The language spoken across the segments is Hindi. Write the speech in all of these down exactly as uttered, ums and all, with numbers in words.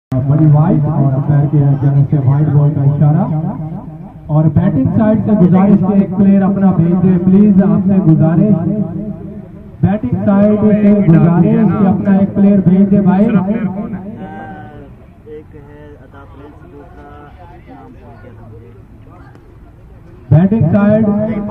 बड़ी वाइड और अंपायर के जानब से वाइड बॉल का इशारा। और बैटिंग साइड से गुजारिश के एक प्लेयर अपना भेज दे प्लीज, आपसे गुजारिश। बैटिंग साइड से गुजारिश कि अपना एक प्लेयर भेज दे भाई। एक है अता प्रिंस, दूसरा नाम भूल गया था मुझे। बैटिंग साइड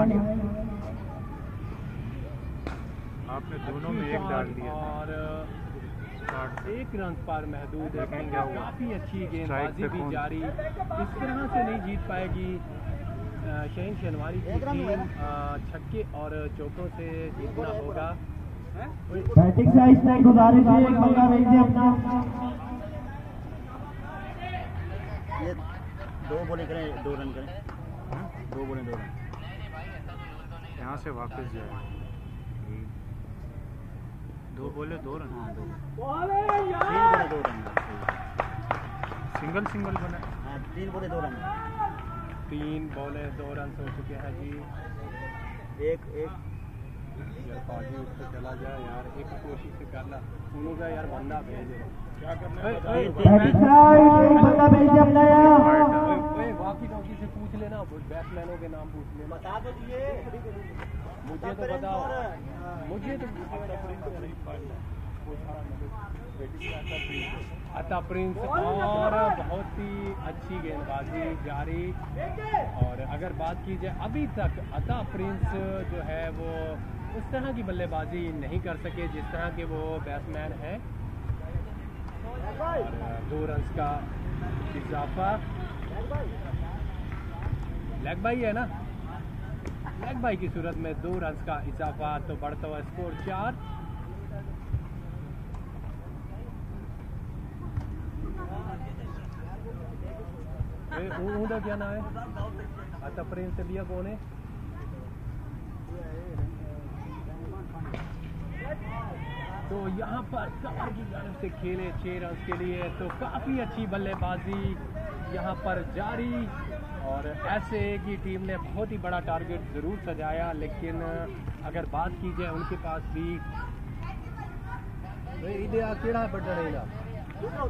आपने दोनों में एक डाल दिया और एक रन पर महदूद है। काफी अच्छी गेंदबाजी भी जारी, इस तरह से नहीं जीत पाएगी शहीन शनवारी की टीम। छक्के और चौकों से जीतना होगा। बैटिंग साइड से गुजारिश है एक बंदा भेज दे अपना। ये दो बोले करें, दो रन करें, दो बोले दो रन। यहाँ से वापस जाए। दो बोले दो रन। हाँ दो तीन बोले दो रन। सिंगल सिंगल बना। हाँ तीन बोले दो रन। तीन बॉले दो रन हो चुके हैं जी। एक एक यार पाजी उठ के चला जाए यार, एक कोशिश से करना सुनो का यार, बंदा भेजे क्या करना है। बैटिंग साइड एक बंदा भेज दे अपना यार। वाकी टॉकी से पूछ लेना, बैट्समैनों के नाम पूछ लेना। बता दो दिए मुझे तो बताओ, मुझे तो अता प्रिंस और बहुत ही अच्छी गेंदबाजी जारी। और अगर बात की जाए अभी तक अता प्रिंस जो है वो उस तरह की बल्लेबाजी नहीं कर सके जिस तरह के वो बैट्समैन हैं। दो रन का इजाफा, लेग बाई है ना, लेग बाई की सूरत में दो रन का इजाफा, तो बढ़ता हुआ स्कोर चार। ऊँधा क्या नाम है अता प्रिंस से लिया कौन है? तो यहाँ पर कमर की जानब से खेले छह रन के लिए, तो काफी अच्छी बल्लेबाजी यहाँ पर जारी। और ऐसे की टीम ने बहुत ही बड़ा टारगेट जरूर सजाया, लेकिन अगर बात की जाए उनके पास भी केड़ा बढ़ा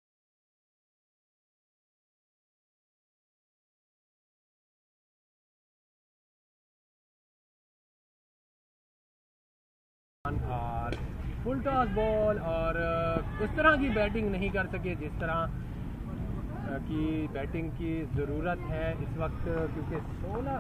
और फुल टॉस बॉल, और उस तरह की बैटिंग नहीं कर सके जिस तरह की बैटिंग की ज़रूरत है इस वक्त, क्योंकि सोलह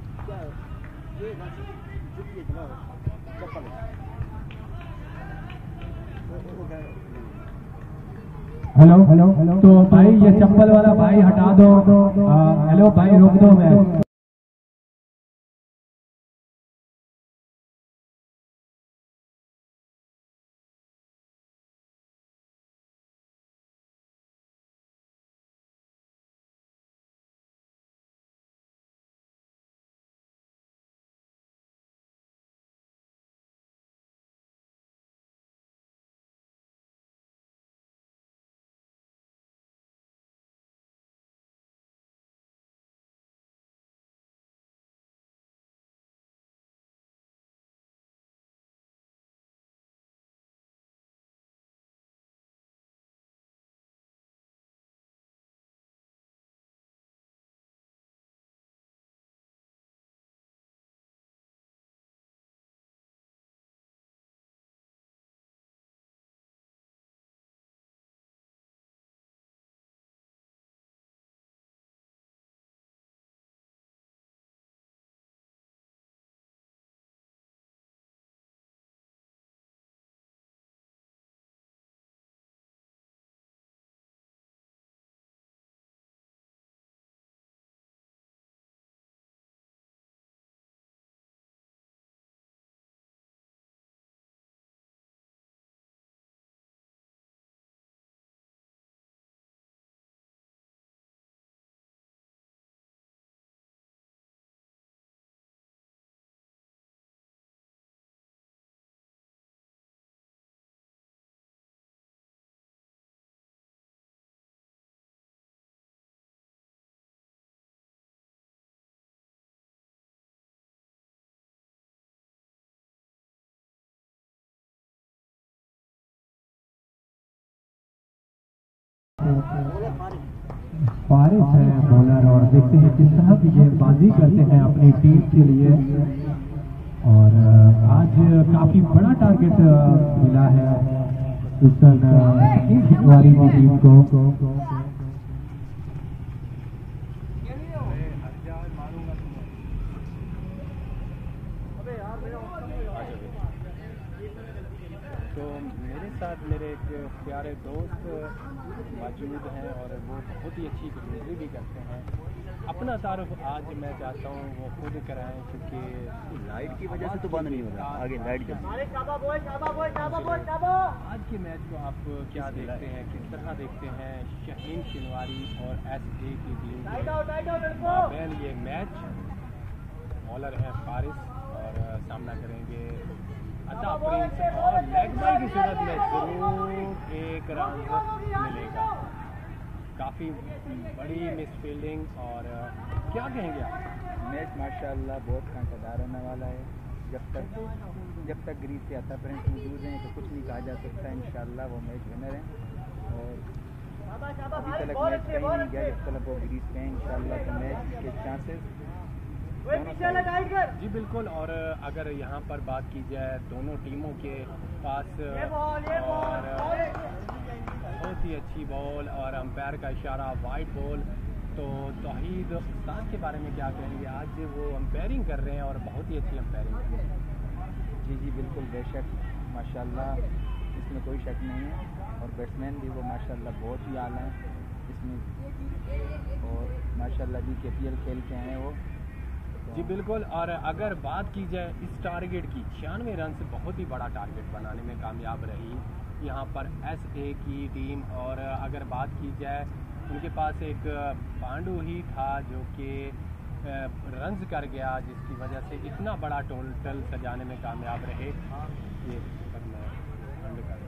हेलो हेलो तो भाई ये चप्पल वाला भाई हटा दो। हेलो भाई रोक दो मैं। बोले फारिस फारिस है बॉलर, और देखते हैं किस तरह की गेंदबाजी करते हैं अपनी टीम के लिए। और आज काफी बड़ा टारगेट मिला है सुल्तान शिनवारी की टीम को। तो मेरे साथ मेरे एक प्यारे दोस्त मौजूद हैं और वो बहुत ही अच्छी कमेंट्री भी करते हैं। अपना तारुफ आज मैं चाहता हूँ वो खुद कराएं, क्योंकि लाइट की वजह से तो बंद नहीं हो रहा, आगे लाइट जल आज के मैच को आप क्या देखते हैं, किस तरह देखते हैं? शहीन शिनवारी और एस ए की टीम मैन ये मैच, बॉलर हैं फारिस और सामना करेंगे अता प्रिंस, और लेग बाई की सूरत में जरूर एक रन मिलेगा। काफ़ी बड़ी मिस फील्डिंग, और क्या कहेंगे आप? मैच माशाल्लाह बहुत कांटेदार होने वाला है। जब तक जब तक ग्रीस के अता प्रिंस मौजूद हैं तो कुछ नहीं कहा जा सकता। इंशाल्लाह वो मैच विनर हैं, और अभी तक मैच कहीं नहीं गया जब तक वो ग्रीस पे हैं। इंशाल्लाह तो मैच के चांसेस जी बिल्कुल। और अगर यहाँ पर बात की जाए दोनों टीमों के पास और बहुत ही अच्छी बॉल और अंपायर का इशारा वाइड बॉल, तो तौहीद उस्ताद के बारे में क्या कहेंगे? आज वो अंपायरिंग कर रहे हैं और बहुत ही अच्छी अंपायरिंग कर रहे हैं। जी जी बिल्कुल, बेशक माशाल्लाह, इसमें कोई शक नहीं है। और बैट्समैन भी वो माशाल्लाह बहुत ही आला हैं इसमें, और माशाल्लाह भी के पी एल खेल के हैं वो। जी बिल्कुल। और अगर बात की जाए इस टारगेट की, छियानवे रन से बहुत ही बड़ा टारगेट बनाने में कामयाब रही यहाँ पर एस ए की टीम। और अगर बात की जाए उनके पास एक पांडु ही था जो कि रन्स कर गया, जिसकी वजह से इतना बड़ा टोटल सजाने में कामयाब रहे। ये पर मैं बंद कर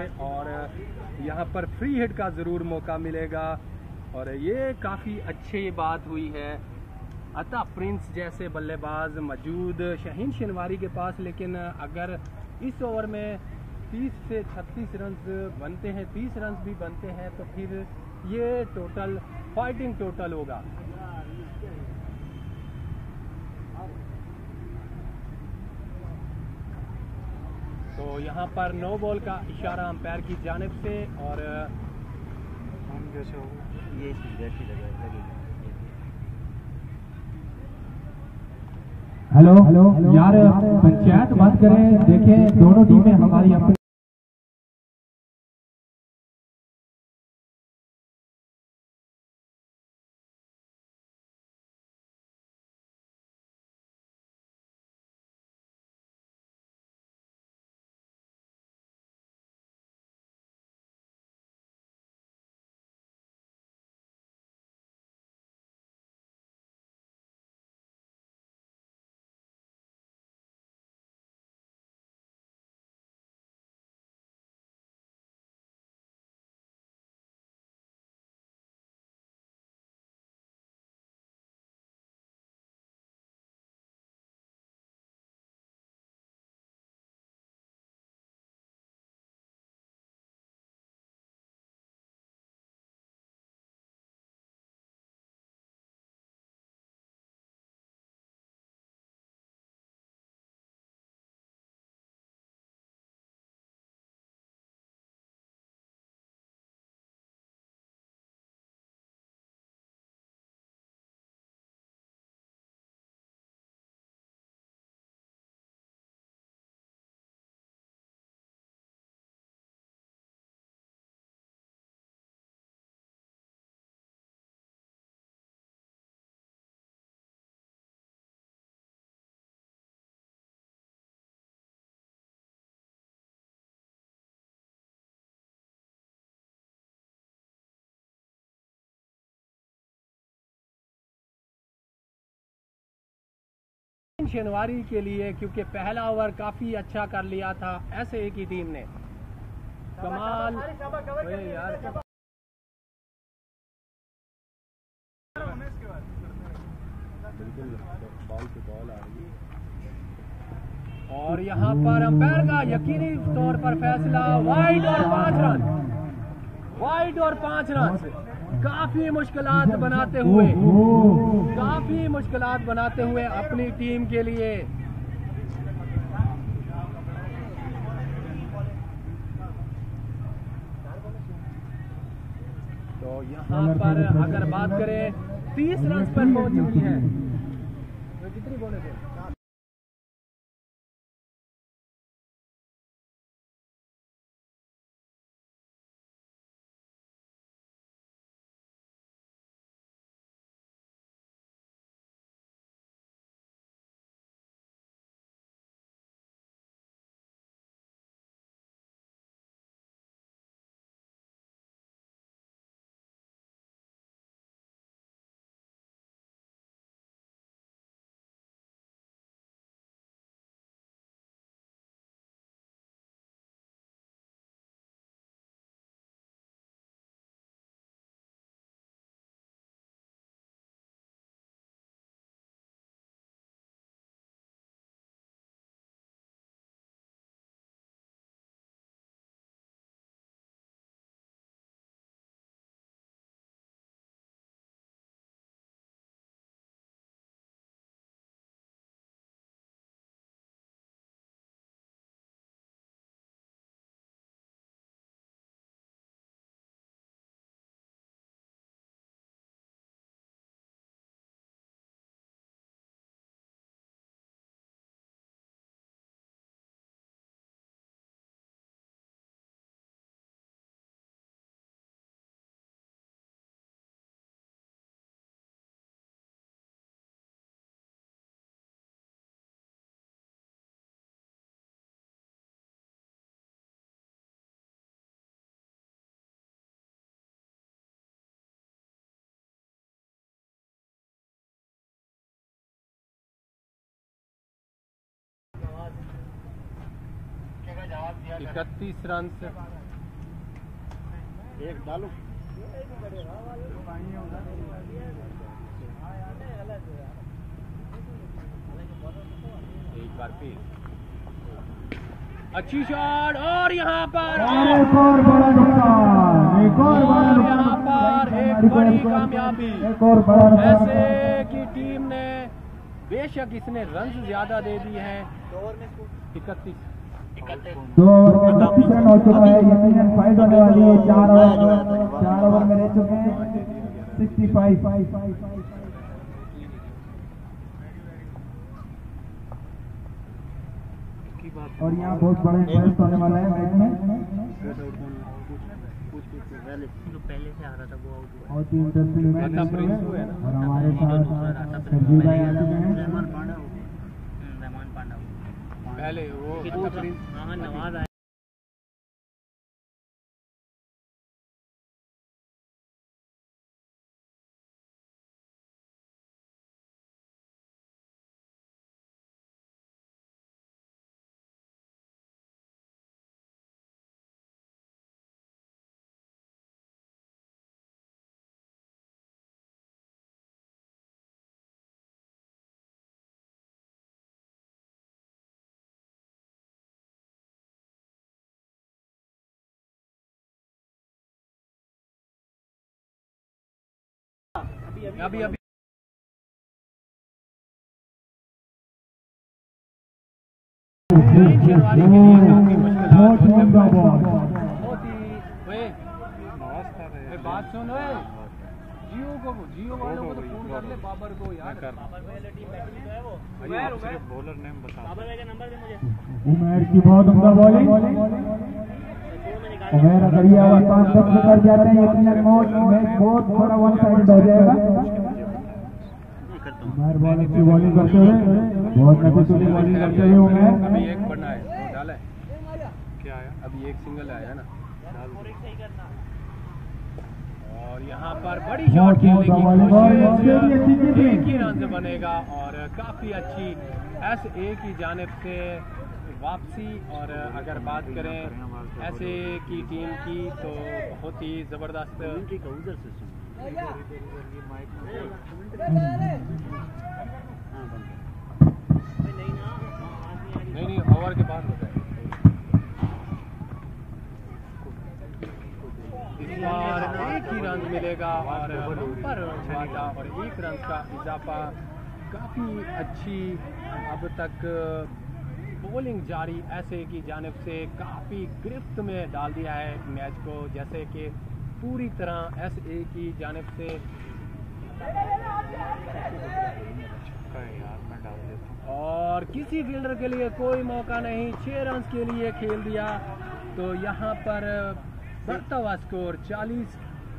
और यहाँ पर फ्री हिट का ज़रूर मौका मिलेगा। और ये काफ़ी अच्छी बात हुई है, अता प्रिंस जैसे बल्लेबाज मौजूद शाहीन शिनवारी के पास, लेकिन अगर इस ओवर में तीस से छत्तीस रन बनते हैं, तीस रन भी बनते हैं, तो फिर ये टोटल फाइटिंग टोटल होगा। तो यहाँ पर नो बॉल का इशारा अंपायर की जानिब से, और ये इसकी बैटरी लगेगी। हेलो यार, पंचायत मत करें, देखें दोनों टीमें हमारी अपनी शिनवारी के लिए, क्योंकि पहला ओवर काफ़ी अच्छा कर लिया था ऐसे एक ही टीम ने। कमाल यार, बॉल पे बॉल आ रही है और यहाँ पर अंपायर का यकीनी तौर पर फैसला, वाइड और पांच रन, वाइड और पांच रन। काफी मुश्किलात बनाते हुए काफी मुश्किलात बनाते हुए अपनी टीम के लिए। तो यहाँ पर अगर बात करें तीस रन पर पहुंच चुकी है, तो कितनी बोले थे? इकतीस रन एक डालू एक बार फिर अच्छी शॉट और यहाँ पर एक और बड़ा नुकसान, एक और बड़ा और नुकसान। यहाँ पर एक बड़ी कामयाबी। एक और बड़ा नुकसान। ऐसे की टीम ने बेशक इसने रन ज्यादा दे दिए हैं इकतीस दो ओवर में इकतीस रन हो चुका है। यकीनन फाइट होने वाली है। चार ओवर चार ओवर में रह चुके हैं सिक्सटी फाइव। और यहाँ बहुत बड़ा इंटरेस्ट होने वाला है मैच में। जो पहले से आ रहा था वो आउट हुआ। बहुत ही इंटरेस्टिंग मैच है और हमारे साथ संजीव भाई आ चुके हैं। रहमान पांडा रहमान पांडा पहले वो हाँ नवाज आया। अभी अभी जनवरी के लिए काफी मुश्किलात होते हुए बहुत ही वे वे बात सुन वे जियो को जियो वालों को तो फोन कर ले बाबर को यार बॉलर नेम बता। बाबर भाई का नंबर दे मुझे। उमेर की बहुत उम्दा बॉलिंग। उमेर अगर ये ओवर पांच दस में कर जाते हैं यकीनन मैच बहुत बड़ा वन साइडेड हो जाएगा। उमेर बहुत अच्छी बॉलिंग करते हुए बहुत नतीजों बॉलिंग करते हुए उमेर अभी एक पढ़ना है वो डाला है क्या आया? अभी एक सिंगल आया ना और यहाँ पर बड़ी शॉट खेलने की कोशिश एक ही रन से बनेगा और काफी अच्छी एस ए की जानिब से वापसी। और अगर बात करें ऐसे की टीम की तो बहुत ही जबरदस्त उधर से सुन। नहीं नहीं ओवर के बाद होता है। इस बार एक ही रन मिलेगा और बम्पर वाला और एक रन का इजाफा। काफी अच्छी अब तक बॉलिंग जारी ऐसे की जानिब से काफी गिरफ्त में डाल दिया है मैच को, जैसे कि पूरी तरह एस ए की जानिब से और किसी फील्डर के लिए कोई मौका नहीं। छह रन के लिए खेल दिया तो यहाँ पर बढ़ता हुआ स्कोर चालीस।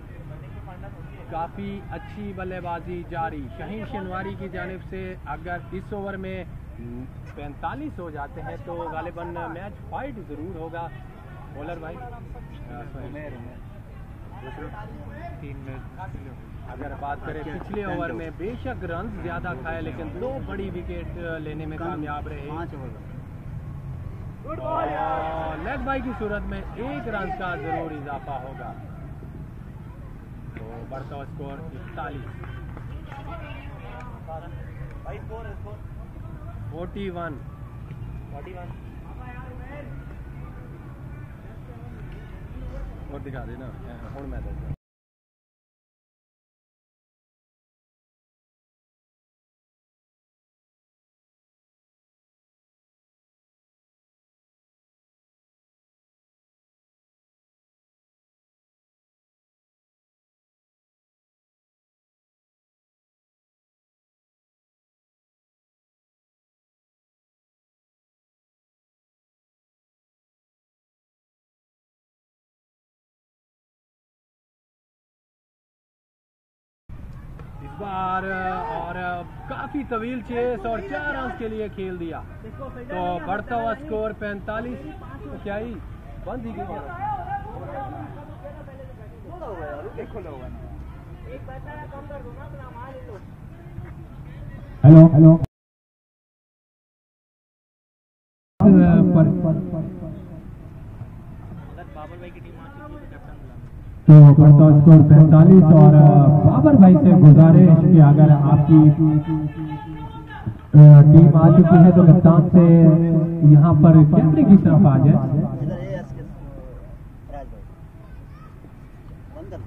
काफी अच्छी बल्लेबाजी जारी शाहीन शनवारी की जानिब से। अगर इस ओवर में पैंतालीस हो जाते हैं तो गालिबन मैच फाइट जरूर होगा। बॉलर भाई तीन मैच अगर बात करें पिछले ओवर में बेशक रन ज्यादा खाए लेकिन दो बड़ी विकेट लेने में कामयाब रहे और लेग बाई की सूरत में एक रन का जरूर इजाफा होगा तो बढ़ता हुआ स्कोर इकतालीस फोर्टी वन और दिखा देना हूँ मैं दस इस बार और काफी तवील चेस और चार रन के लिए खेल दिया तो बढ़ता हुआ स्कोर पैंतालीस। तो क्या ही बंद ही गई हेलो हेलो बाबर भाई की टीम आ चुकी है तो कैप्टन बुला। तो बढ़ता स्कोर पैंतालीस। और बाबर भाई से गुजारिश कि अगर आपकी टीम आ चुकी है तो कप्तान से यहाँ पर कैमरे की तरफ आ जाए। इधर ए एस के राज भाई बंद कर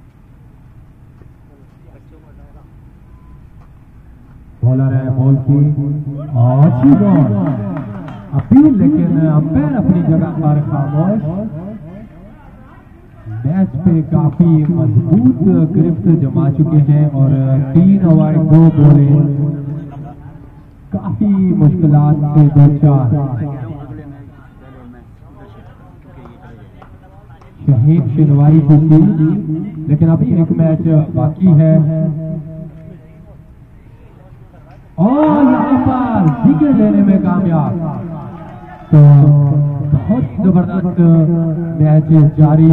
बॉलर है बॉल की और अच्छी बॉल अपील, लेकिन अंपायर अपनी जगह पर खामोश। मैच पे काफी मजबूत गिरफ्त जमा चुके हैं और तीन ओवर दो बॉलें काफी मुश्किलात से दो चार। शहीद शिनवारी को थी, लेकिन अभी एक मैच बाकी है और यहाँ पर विकेट लेने में कामयाब। तो बहुत जबरदस्त मैच जारी।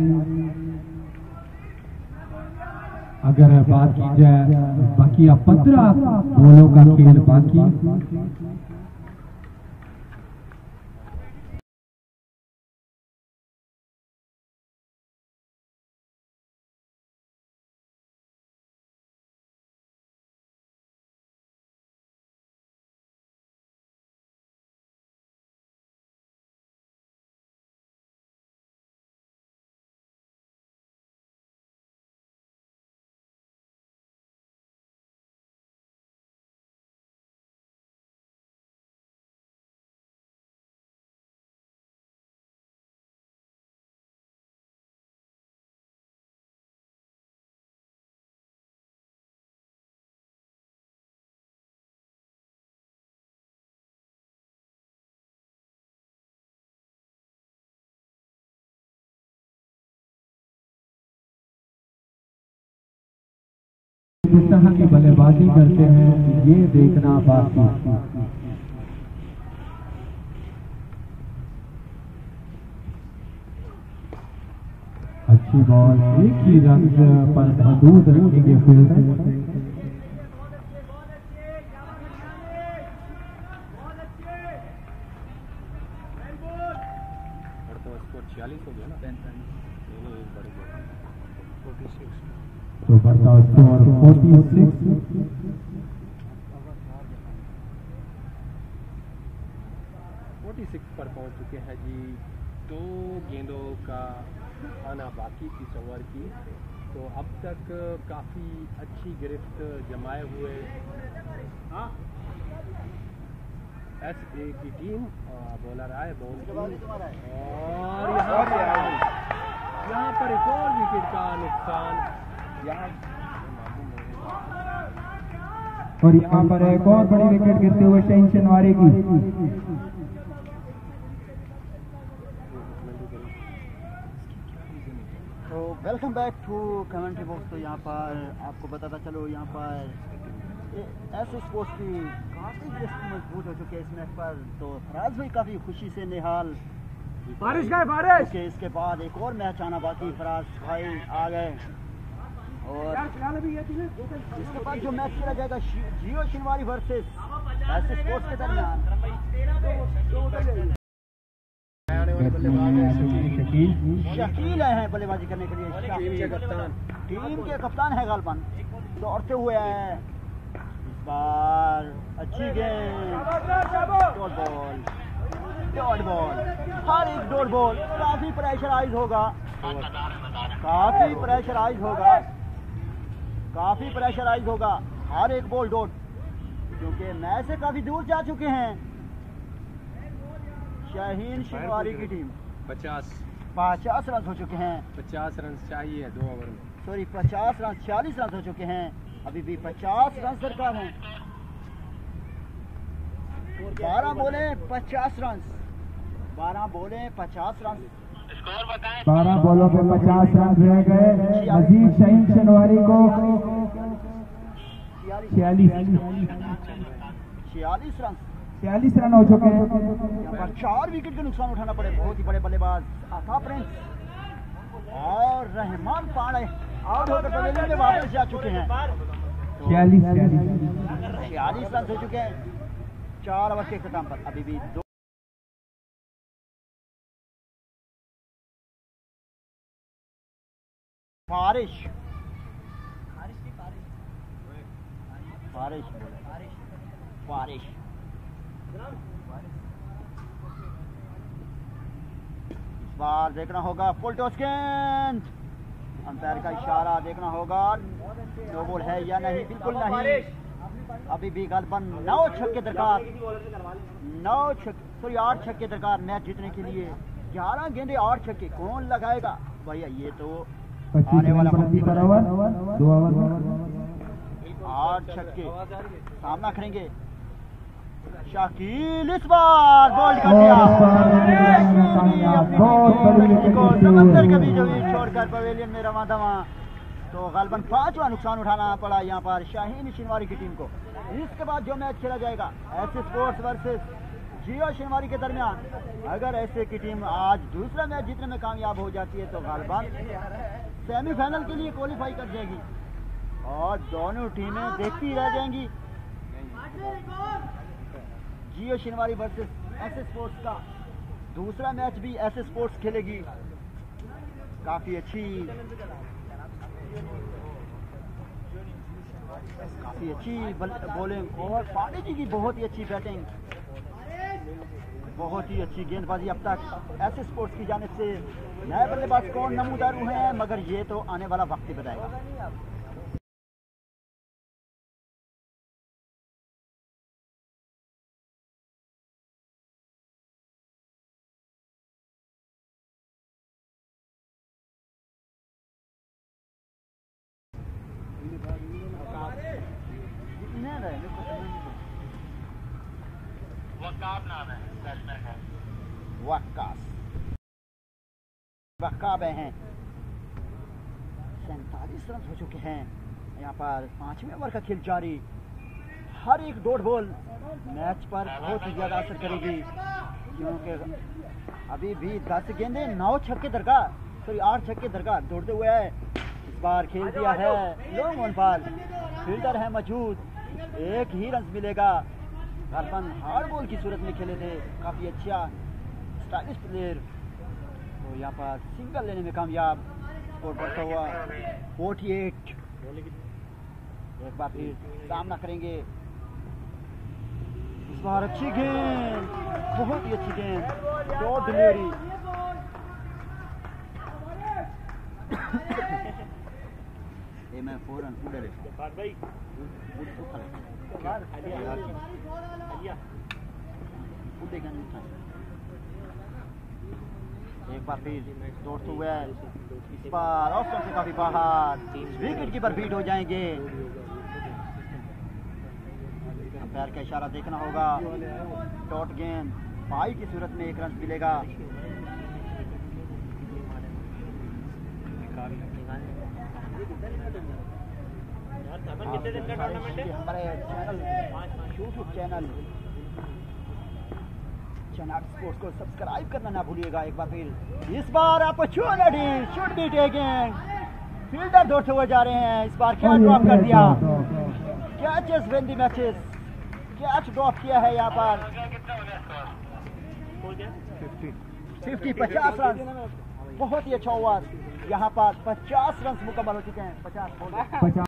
अगर बात की जाए बाकी अब पंद्रह बॉलों का खेल बाकी। किस तरह की बल्लेबाजी करते हैं ये देखना बाकी। अच्छी बॉल, एक ही रन पर महदूद रखेंगे फील्ड। छियालीस हो गया ना, तो बढ़ता स्कोर छियालीस। छियालीस पर पहुंच चुके हैं जी। दो गेंदों का आना बाकी इस ओवर की। तो अब तक काफ़ी अच्छी गिरफ्त जमाए हुए एस ए की टीम। बॉलर आए बॉल की और यहाँ पर यहाँ पर एक और विकेट का नुकसान। और यहाँ पर एक और बड़ी विकेट गिरते हुए शहीन शिनवारी की। तो welcome back to commentary box. तो यहाँ पर आपको बताता चलो, यहाँ पर ऐसे स्पोर्ट्स की काफ़ी गिरफ्त मजबूत हो चुकी है इस मैच पर। तो फराज भाई काफ़ी खुशी से निहाल बारिश गए बारिश के इसके बाद एक और मैच आना बाकी। फराज भाई आ गए और इसके बाद जो मैच खेला जाएगा जियो शिनवारी वर्सेस ऐसे स्पोर्ट्स के दरमियान। शकील आए हैं बल्लेबाजी करने के लिए। टीम के कप्तान टीम के कप्तान है गालबन, दौड़ते हुए हैं इस बार। अच्छी गेंद, डॉट बॉल डॉट बॉल हर एक डॉट बॉल काफी प्रेशराइज होगा, काफी प्रेशराइज होगा काफी प्रेशराइज होगा हर एक बॉल डॉट, क्योंकि मैच से काफी दूर जा चुके हैं शहीन शिनवारी की टीम। पचास पचास रन हो चुके हैं। पचास रन चाहिए दो ओवर में। सॉरी पचास रन छियालीस रन हो चुके हैं। अभी भी पचास रन सरकार हैं। बारह बोले पचास रन बारह बोले पचास रन बारह बॉलों पे पचास रन रह गए। मजीद शहीन शिनवारी को छियालीस छियालीस रन छियालीस रन हो चुके हैं। यहाँ पर चार विकेट के नुकसान उठाना पड़े बहुत ही बड़े बल्लेबाज आका प्रिंस और रहमान पांडे आउट होकर पवेलियन में वापस जा चुके हैं। छियालीस छियालीस रन हो चुके हैं चार ओवर के अख्ताम पर। अभी भी दो बारिश बारिश बारिश इस बार देखना होगा फुल टॉस गेंद, अंपायर का इशारा देखना होगा नो बॉल है या नहीं। बिल्कुल नहीं, अभी भी गालबन नौ छक्के दरकार, नौ छक्के सॉरी आठ छक्के दरकार मैच जीतने के लिए। ग्यारह गेंदे आठ छक्के कौन लगाएगा भैया, ये तो आने वाला दो आठ छक्के सामना करेंगे। शाकिल इस बार बॉल कर दिया, समंदर के बीचों बीच छोड़कर पवेलियन में रवा दवा। तो गालबन पांचवा नुकसान उठाना पड़ा यहाँ पर शाहीन शिनवारी की टीम को। इसके बाद जो मैच खेला जाएगा S sports versus Geo Shinwari के दरमियान, अगर ऐसे की टीम आज दूसरा मैच जीतने में कामयाब हो जाती है तो गालबन सेमीफाइनल के लिए क्वालिफाई कर जाएगी और दोनों टीमें देखती रह जाएंगी। Geo Shinwari versus S sports का दूसरा मैच भी एस स्पोर्ट्स खेलेगी। काफी अच्छी काफी अच्छी बॉलिंग और पांडे जी की बहुत ही अच्छी बैटिंग, बहुत ही अच्छी गेंदबाजी अब तक एस स्पोर्ट्स की जानिब से। नए बल्लेबाज कौन नमूदार हुए हैं मगर ये तो आने वाला वक्त ही बताएगा। वक्काब हैं, सैंतालीस रन हो चुके हैं। यहाँ पर पांचवें ओवर का खेल जारी। हर एक डॉट बॉल मैच पर बहुत ही ज्यादा असर करेगी क्योंकि अभी भी दस गेंदे नौ छक्के दरकार सॉरी आठ छक्के दरकार दौड़ते हुए है। इस बार खेल दिया है लॉन्ग ऑन पर, फील्डर है मौजूद, एक ही रन मिलेगा। गालबन हार्ड बॉल की सूरत में खेले थे, काफी अच्छा स्टाइलिश प्लेयर। तो यहाँ पर सिंगल लेने में कामयाब, स्कोर बढ़ता हुआ अड़तालीस। एक बार फिर सामना करेंगे। इस बार अच्छी गेंद, बहुत ही अच्छी गेंद, दो डिलीवरी। ये मैं फौरन उड़े उड़ेगा नहीं था। एक बार फिर दौड़ते हुए इस बार ऑप्शन से काफी बाहर, विकेट कीपर बीट हो जाएंगे। अंपायर का इशारा देखना होगा। डॉट गेंद बाई की सूरत में एक रन मिलेगा। हमारे channel YouTube channel channel sports को सब्सक्राइब करना ना भूलिएगा। एक बार फिर इस बार opportunity should be taken, fielder दौड़ते हुए जा रहे हैं। इस बार कैच ड्रॉप कर दिया, catches win the matches, catch drop किया है यहाँ पर। फिफ्टी पचास रन, बहुत ही अच्छा ओवर। यहाँ पर पचास रन मुकम्मल हो चुके हैं। पचास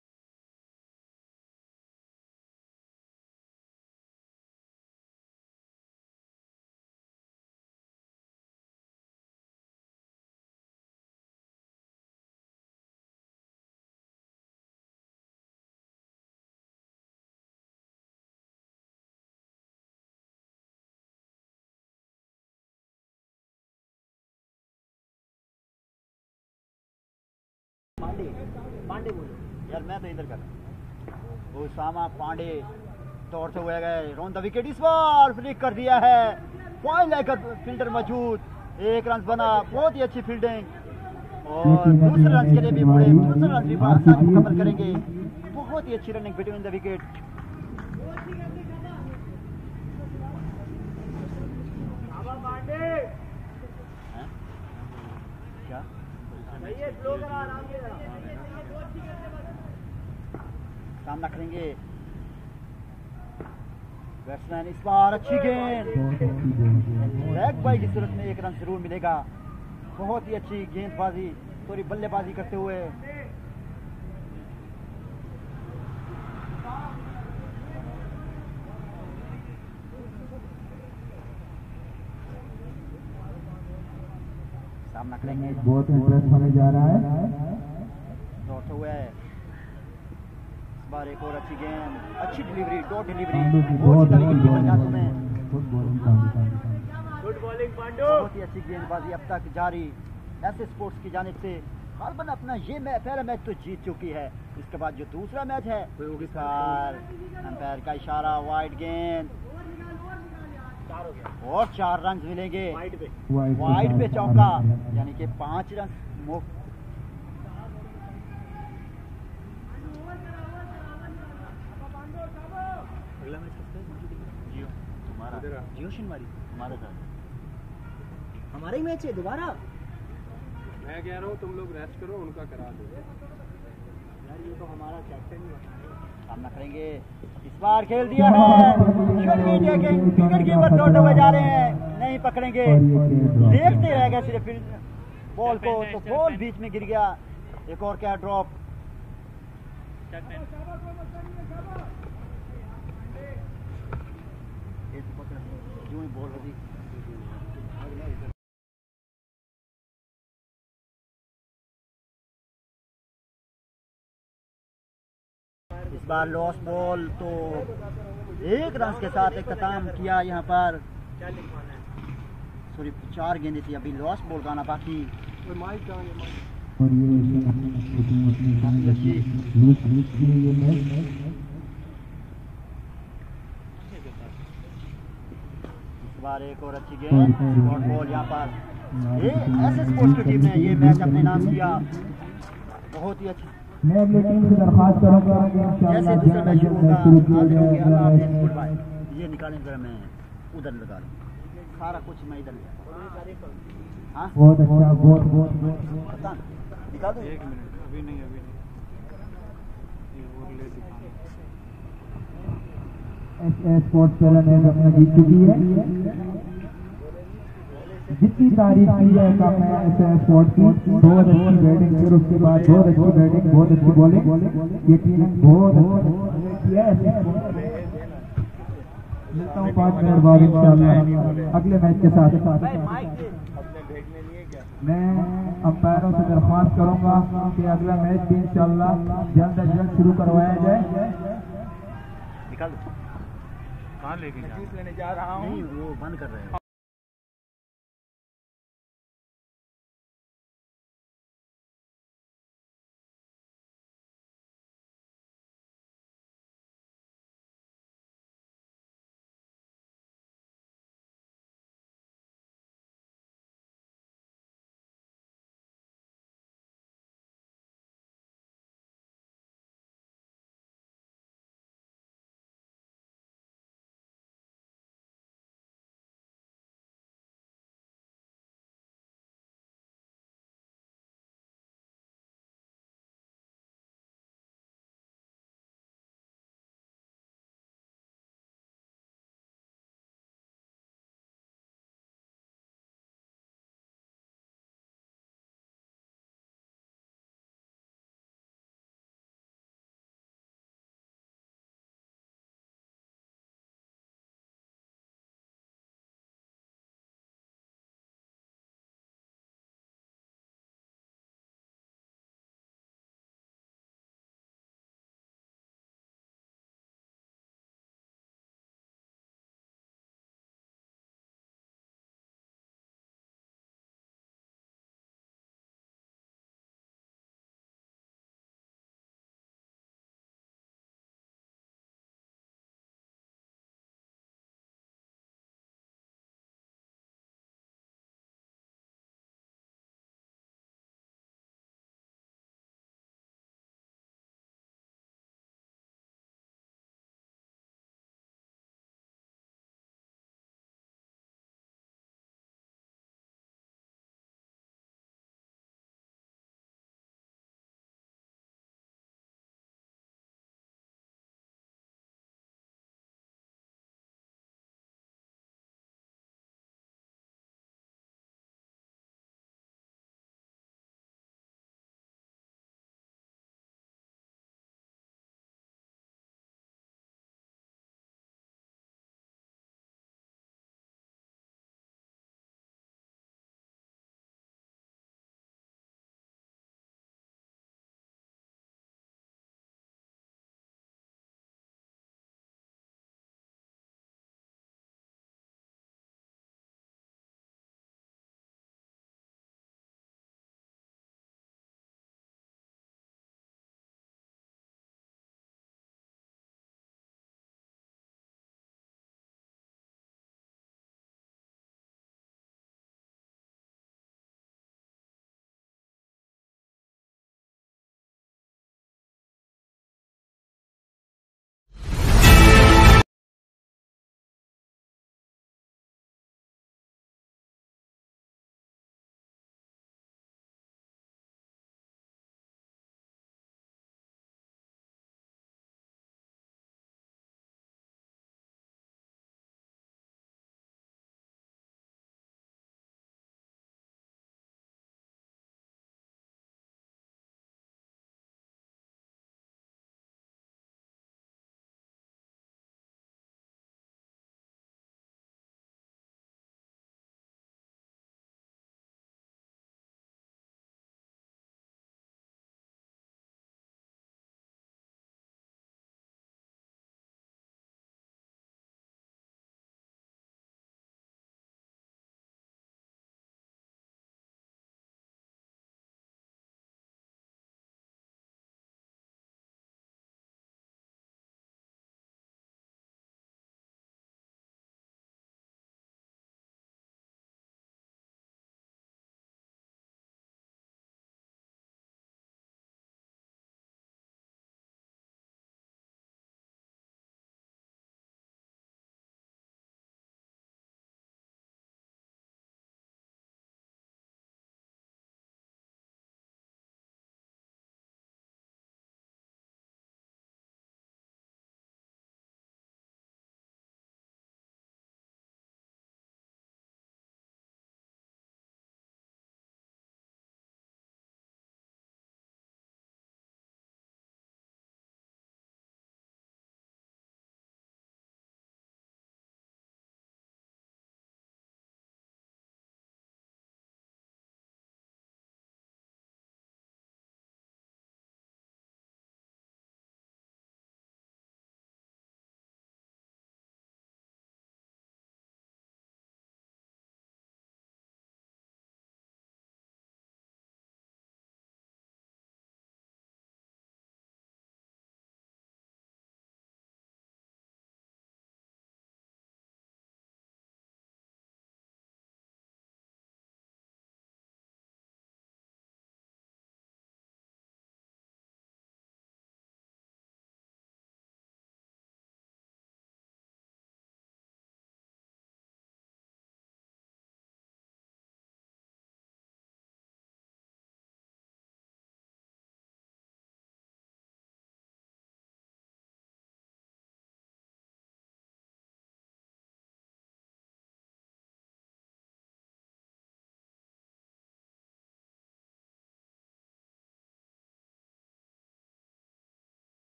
पांडे पांडे बोलो यार, मैं तो इधर कर। उसामा पांडे दौड़ते हुए गए, रोन द विकेट। इस बार फ्लिक कर दिया है, पॉइंट लेकर फील्डर मौजूद, एक रन बना। बहुत ही अच्छी फील्डिंग और दूसरे रन के लिए भी मुड़े, दूसरे रन भी आसानी मुकम्मल करेंगे। बहुत ही अच्छी रनिंग बिटवीन द विकेट। क्या सामना करेंगे बैट्समैन। इस बार अच्छी गेंद, लेग बाई की सूरत में एक रन जरूर मिलेगा। बहुत ही अच्छी गेंदबाजी थोड़ी बल्लेबाजी करते हुए। सामना करेंगे, बहुत इंटरेस्ट होने जा रहा है। दौड़ते हुए इस बार एक और अच्छी गेंद, अच्छी डिलीवरी, डॉट डिलीवरी, बहुत बहुत अच्छी तरीके की बल्लेबाजों में गुड बॉलिंग। बहुत ही अच्छी गेंदबाजी अब तक जारी ऐसे स्पोर्ट्स की जानिब से। खालबन अपना ये मै, पहला मैच तो जीत चुकी है। इसके बाद जो दूसरा मैच है, इस बार अंपायर का इशारा, वाइड गेंद और चार रन मिलेंगे। वाइड पे चौका, यानी कि पांच रन मुफ्त। अगला मैच किसका है? जियो तुम्हारा, जियो शिनवारी हमारा था, हमारा ही मैच है दोबारा। मैं कह रहा हूँ तुम लोग रेस्ट करो, उनका करा दो यार, ये तो हमारा कैप्टन ही बता रहे हैं। सामना करेंगे, इस बार खेल दिया है, विकेट कीपर दौड़ते हुए जा रहे हैं, नहीं पकड़ेंगे, देखते रह गए सिर्फ बॉल को, तो बॉल बीच में गिर गया। एक और क्या ड्रॉप, जो ही बॉल होगी। इस बार लॉस बॉल, तो एक रन के साथ इख्तिताम किया यहाँ पर। सॉरी, चार गेंदें थी, अभी लॉस बॉल का आना बाकी। और ये इस बार एक और अच्छी गेंद, शॉर्ट बॉल यहाँ पर। ये ऐसे स्पोर्ट्स की टीम ने ये मैच अपने नाम किया, बहुत ही अच्छा। मैं अपनी टीम से दरख्वास्त करूंगा कि जैसे इंशाअल्लाह दूसरा मैच शुरू होगा, शुरू हाजिर होंगे। अल्लाह हाफिज़, किया गुड बाय। ये निकालें जरा, मैं उधर लगा लूँ, सारा कुछ मैं इधर ले। हाँ, बहुत अच्छा, बहुत बहुत बहुत पता निकाल दो। एक मिनट, अभी नहीं अभी नहीं, ये और ले दिखाना। एस एस स्पोर्ट्स पहला मैच अपना जीत चुकी है। जितनी तारीफ की है कम है एस एस स्पोर्ट्स की। बहुत अच्छी बैटिंग, फिर उसके बाद बहुत अच्छी बैटिंग, बहुत अच्छी बॉलिंग, ये टीम बहुत अच्छा किया है। मिलता हूँ पाँच मिनट बाद इंशाअल्लाह अगले मैच के साथ। मैं अंपायरों से दरख्वास्त करूंगा कि अगला मैच भी इंशाअल्लाह जल्द अज जल्द शुरू करवाया जाए। निकाल दो। कहाँ लेके जा लेने जा रहा हूँ। नहीं, वो बंद कर रहे हैं।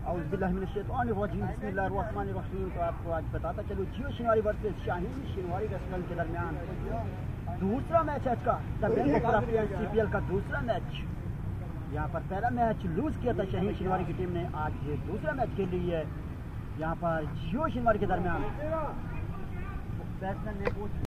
औज़ुबिल्लाहिमिनश्शैतानिर्रजीम बिस्मिल्लाहिर्रहमानिर्रहीम। तो आपको आज बताता चलो जियो शिनवारी वर्सेस शाहीन शिनवारी रेस्टोरेंट के दरमियान दूसरा मैच है इसका सीपीएल का दूसरा मैच। यहाँ पर पहला मैच लूज किया था शाहीन शिनवारी की टीम ने, आज ये दूसरा मैच खेल रही है यहाँ पर जियो शिनवारी के दरमियान। बैट्समैन ने बहुत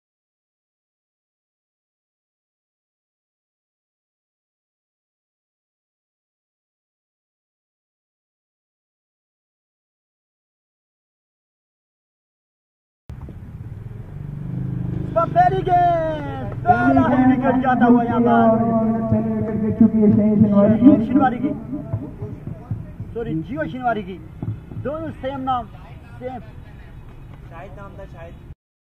पहली गेंद पहला ही विकेट जाता हुआ यहाँ पर शाहीन शिनवारी की, सॉरी जियो शिनवारी की। दोनों सेम नाम सेम शाहिद नाम था शाहिद।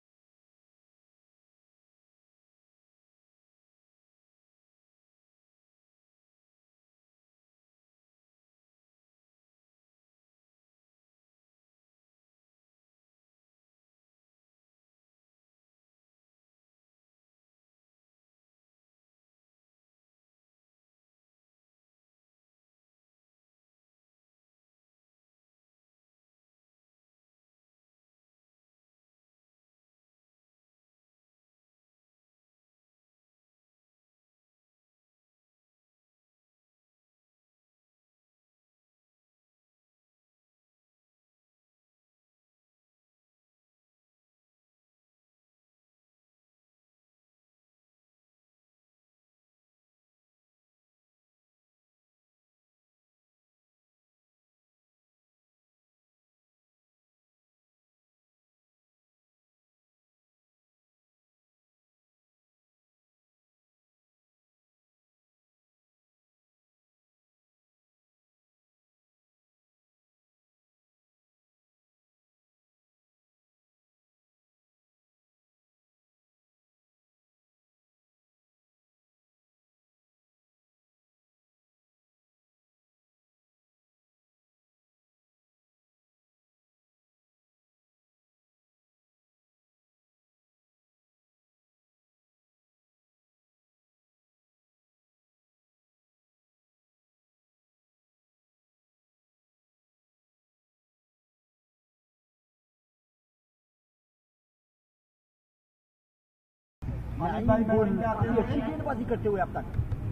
अच्छी गेंदबाजी करते हुए अब तक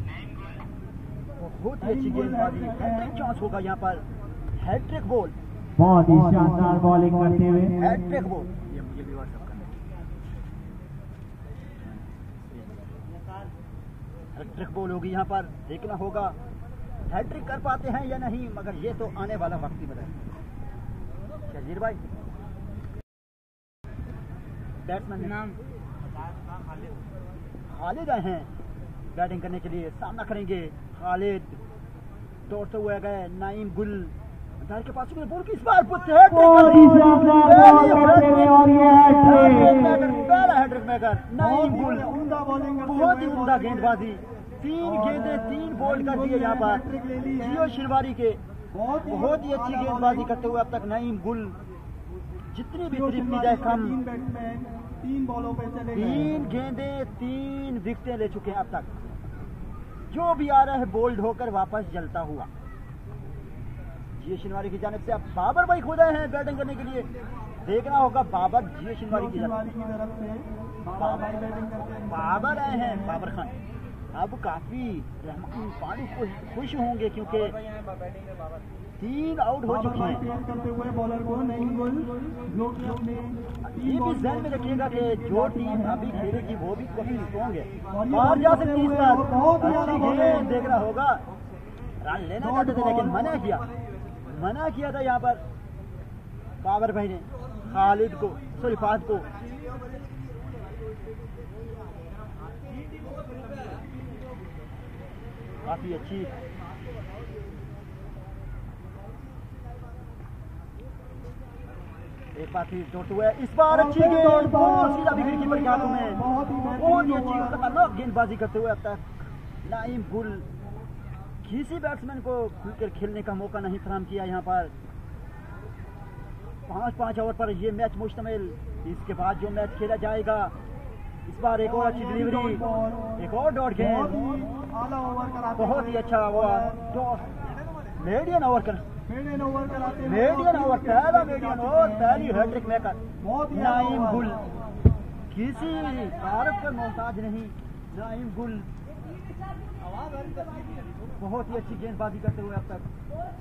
बहुत ही अच्छी गेंदबाजी, हैट्रिक चांस होगा यहाँ पर। हैट्रिक बॉल, बहुत ही शानदार बॉलिंग करते हुए हैट्रिक बॉल। हैट्रिक बॉल होगी यहाँ पर, देखना होगा हैट्रिक कर पाते हैं या नहीं, मगर ये तो आने वाला वक्त ही बताए। शजीर भाई बैट्समैन नाम खालिद आए हैं बैटिंग करने के लिए, सामना करेंगे खालिद। दौड़ते हुए गए नाइम गुल घर के पास बॉल की इस बार पहला हैट्रिक मेकर नाइम गुल, बहुत ही उम्दा गेंदबाजी। तीन गेंदें तीन बॉल कर दिए यहाँ पर जियो शिनवारी के, बहुत ही अच्छी गेंदबाजी करते हुए अब तक नाइम गुल। जितनी भी तारीफ की जाए कम, तीन बॉलों पे चले, तीन गेंदें तीन विकेटें ले चुके हैं अब तक। जो भी आ रहा है बोल्ड होकर वापस जलता हुआ। जियो शिनवारी की जानिब से अब बाबर भाई खुद आए हैं बैटिंग करने के लिए, देखना होगा बाबर जियो शिनवारी की तरफ से बाबर बाबर आए हैं बाबर खान। अब काफी रहमान पानी खुश होंगे क्योंकि तीन आउट हो चुके हैं। करते हुए बॉलर को नहीं गोल, जो कि अपने ये भी ध्यान में रखिएगा कि जो टीम अभी खेलेगी वो भी काफी स्ट्रॉन्ग है, बाहर जा सकती है इस बार। अच्छी गेंद देखना होगा, रन लेना चाहते थे लेकिन मना किया मना किया था यहाँ पर बाबर भाई ने खालिद को, सॉरी फाद को। काफी अच्छी एक बार फिर दौड़ते हुए इस बार अच्छी गेंद, बहुत सीधा विकेट कीपर के हाथों में, बहुत ही अच्छी खतरनाक गेंदबाजी करते हुए अब तक नाइम गुल। किसी बैट्समैन को खुलकर खेलने का मौका नहीं फराहम किया यहाँ पर। पांच पांच ओवर पर यह मैच मुश्तमिल, इसके बाद जो मैच खेला जाएगा इस बार एक और अच्छी डिलीवरी, एक और डॉट गेंद, बहुत ही अच्छा हुआ मीडियम ओवर कर मेडियन ओवर कराते हैं मीडियन ओवर, पहला मीडियन ओवर, पहली हैट्रिक मेकर बहुत ही नाइम गुल, किसी तारफ का मोहताज नहीं। नाइम गुल बहुत ही अच्छी गेंदबाजी करते हुए अब तक।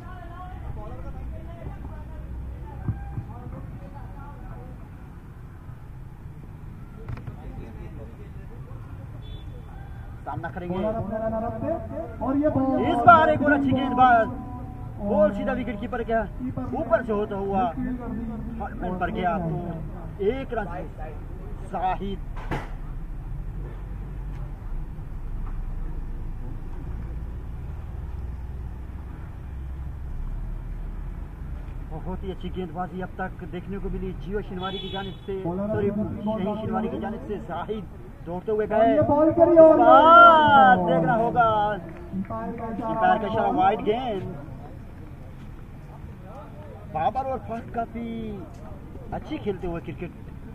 सामना करेंगे और ये बॉल इस बार एक और अच्छी गेंदबाज, बॉल सीधा विकेट कीपर गया, ऊपर से होता हुआ हटमैन पर गया तो एक रन शाहिद। बहुत ही अच्छी गेंदबाजी अब तक देखने को मिली जियो शिनवारी की जानिब से, सॉरी शहीद शिनवारी की जानिब से। शाहिद दौड़ते हुए गए, इस बार देखना होगा अंपायर का इशारा, वाइड गेंद। बाबर और फर्स्ट काफी अच्छी खेलते हुए क्रिकेट,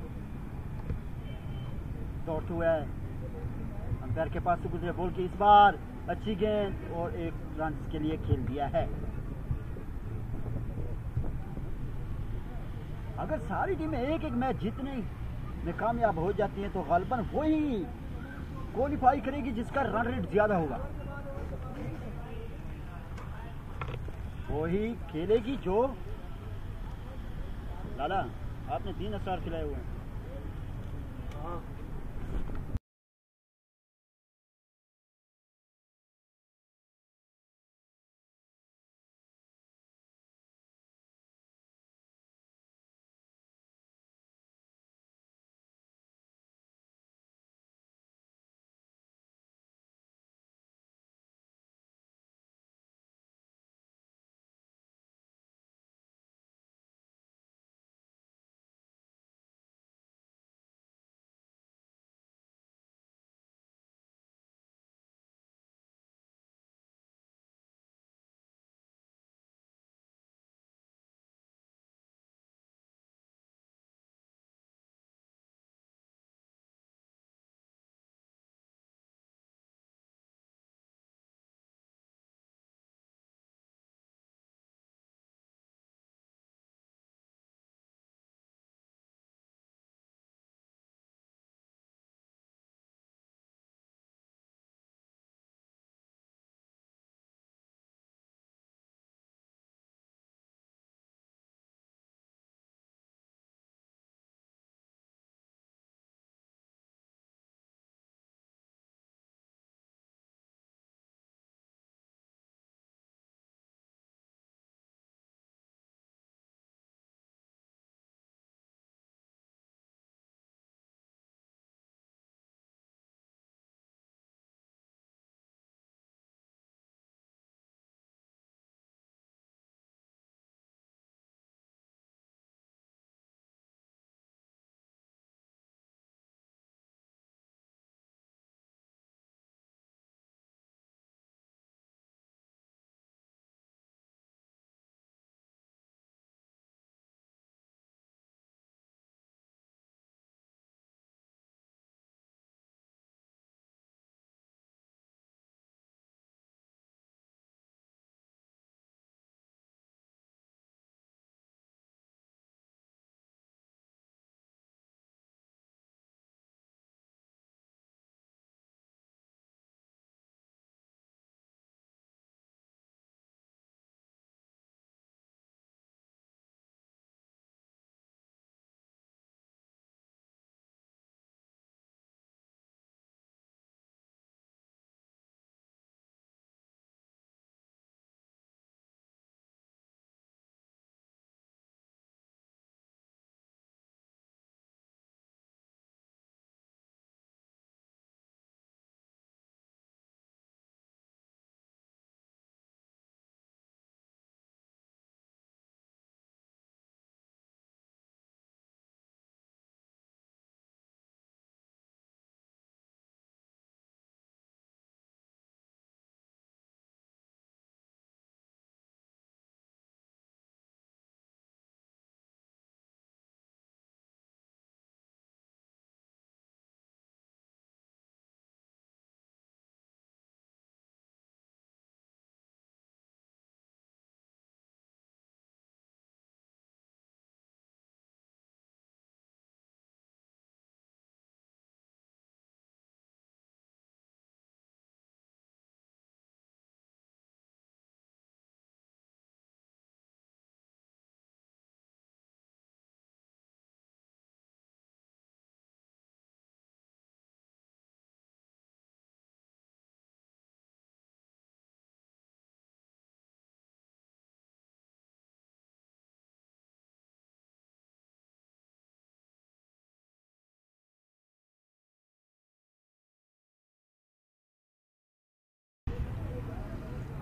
दौड़ते हुए अंपायर के पास से गुजरे बॉल की, इस बार अच्छी गेंद और एक रन के लिए खेल दिया है। अगर सारी टीमें एक एक मैच जीतने में कामयाब हो जाती हैं तो गालिबन वही क्वालिफाई करेगी जिसका रन रेट ज्यादा होगा, वही खेलेगी। जो लाला आपने तीन स्टार खिलाए हुए हैं।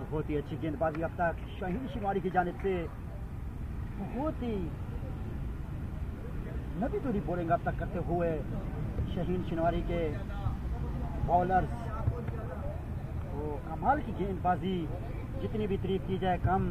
बहुत ही अच्छी गेंदबाजी अब तक शाहीन शिनवारी की जानिब से, बहुत ही नबी दूरी बॉलिंग अब तक करते हुए शाहीन शिनवारी के बॉलर्स। तो कमाल की गेंदबाजी, जितनी भी तारीफ की जाए कम।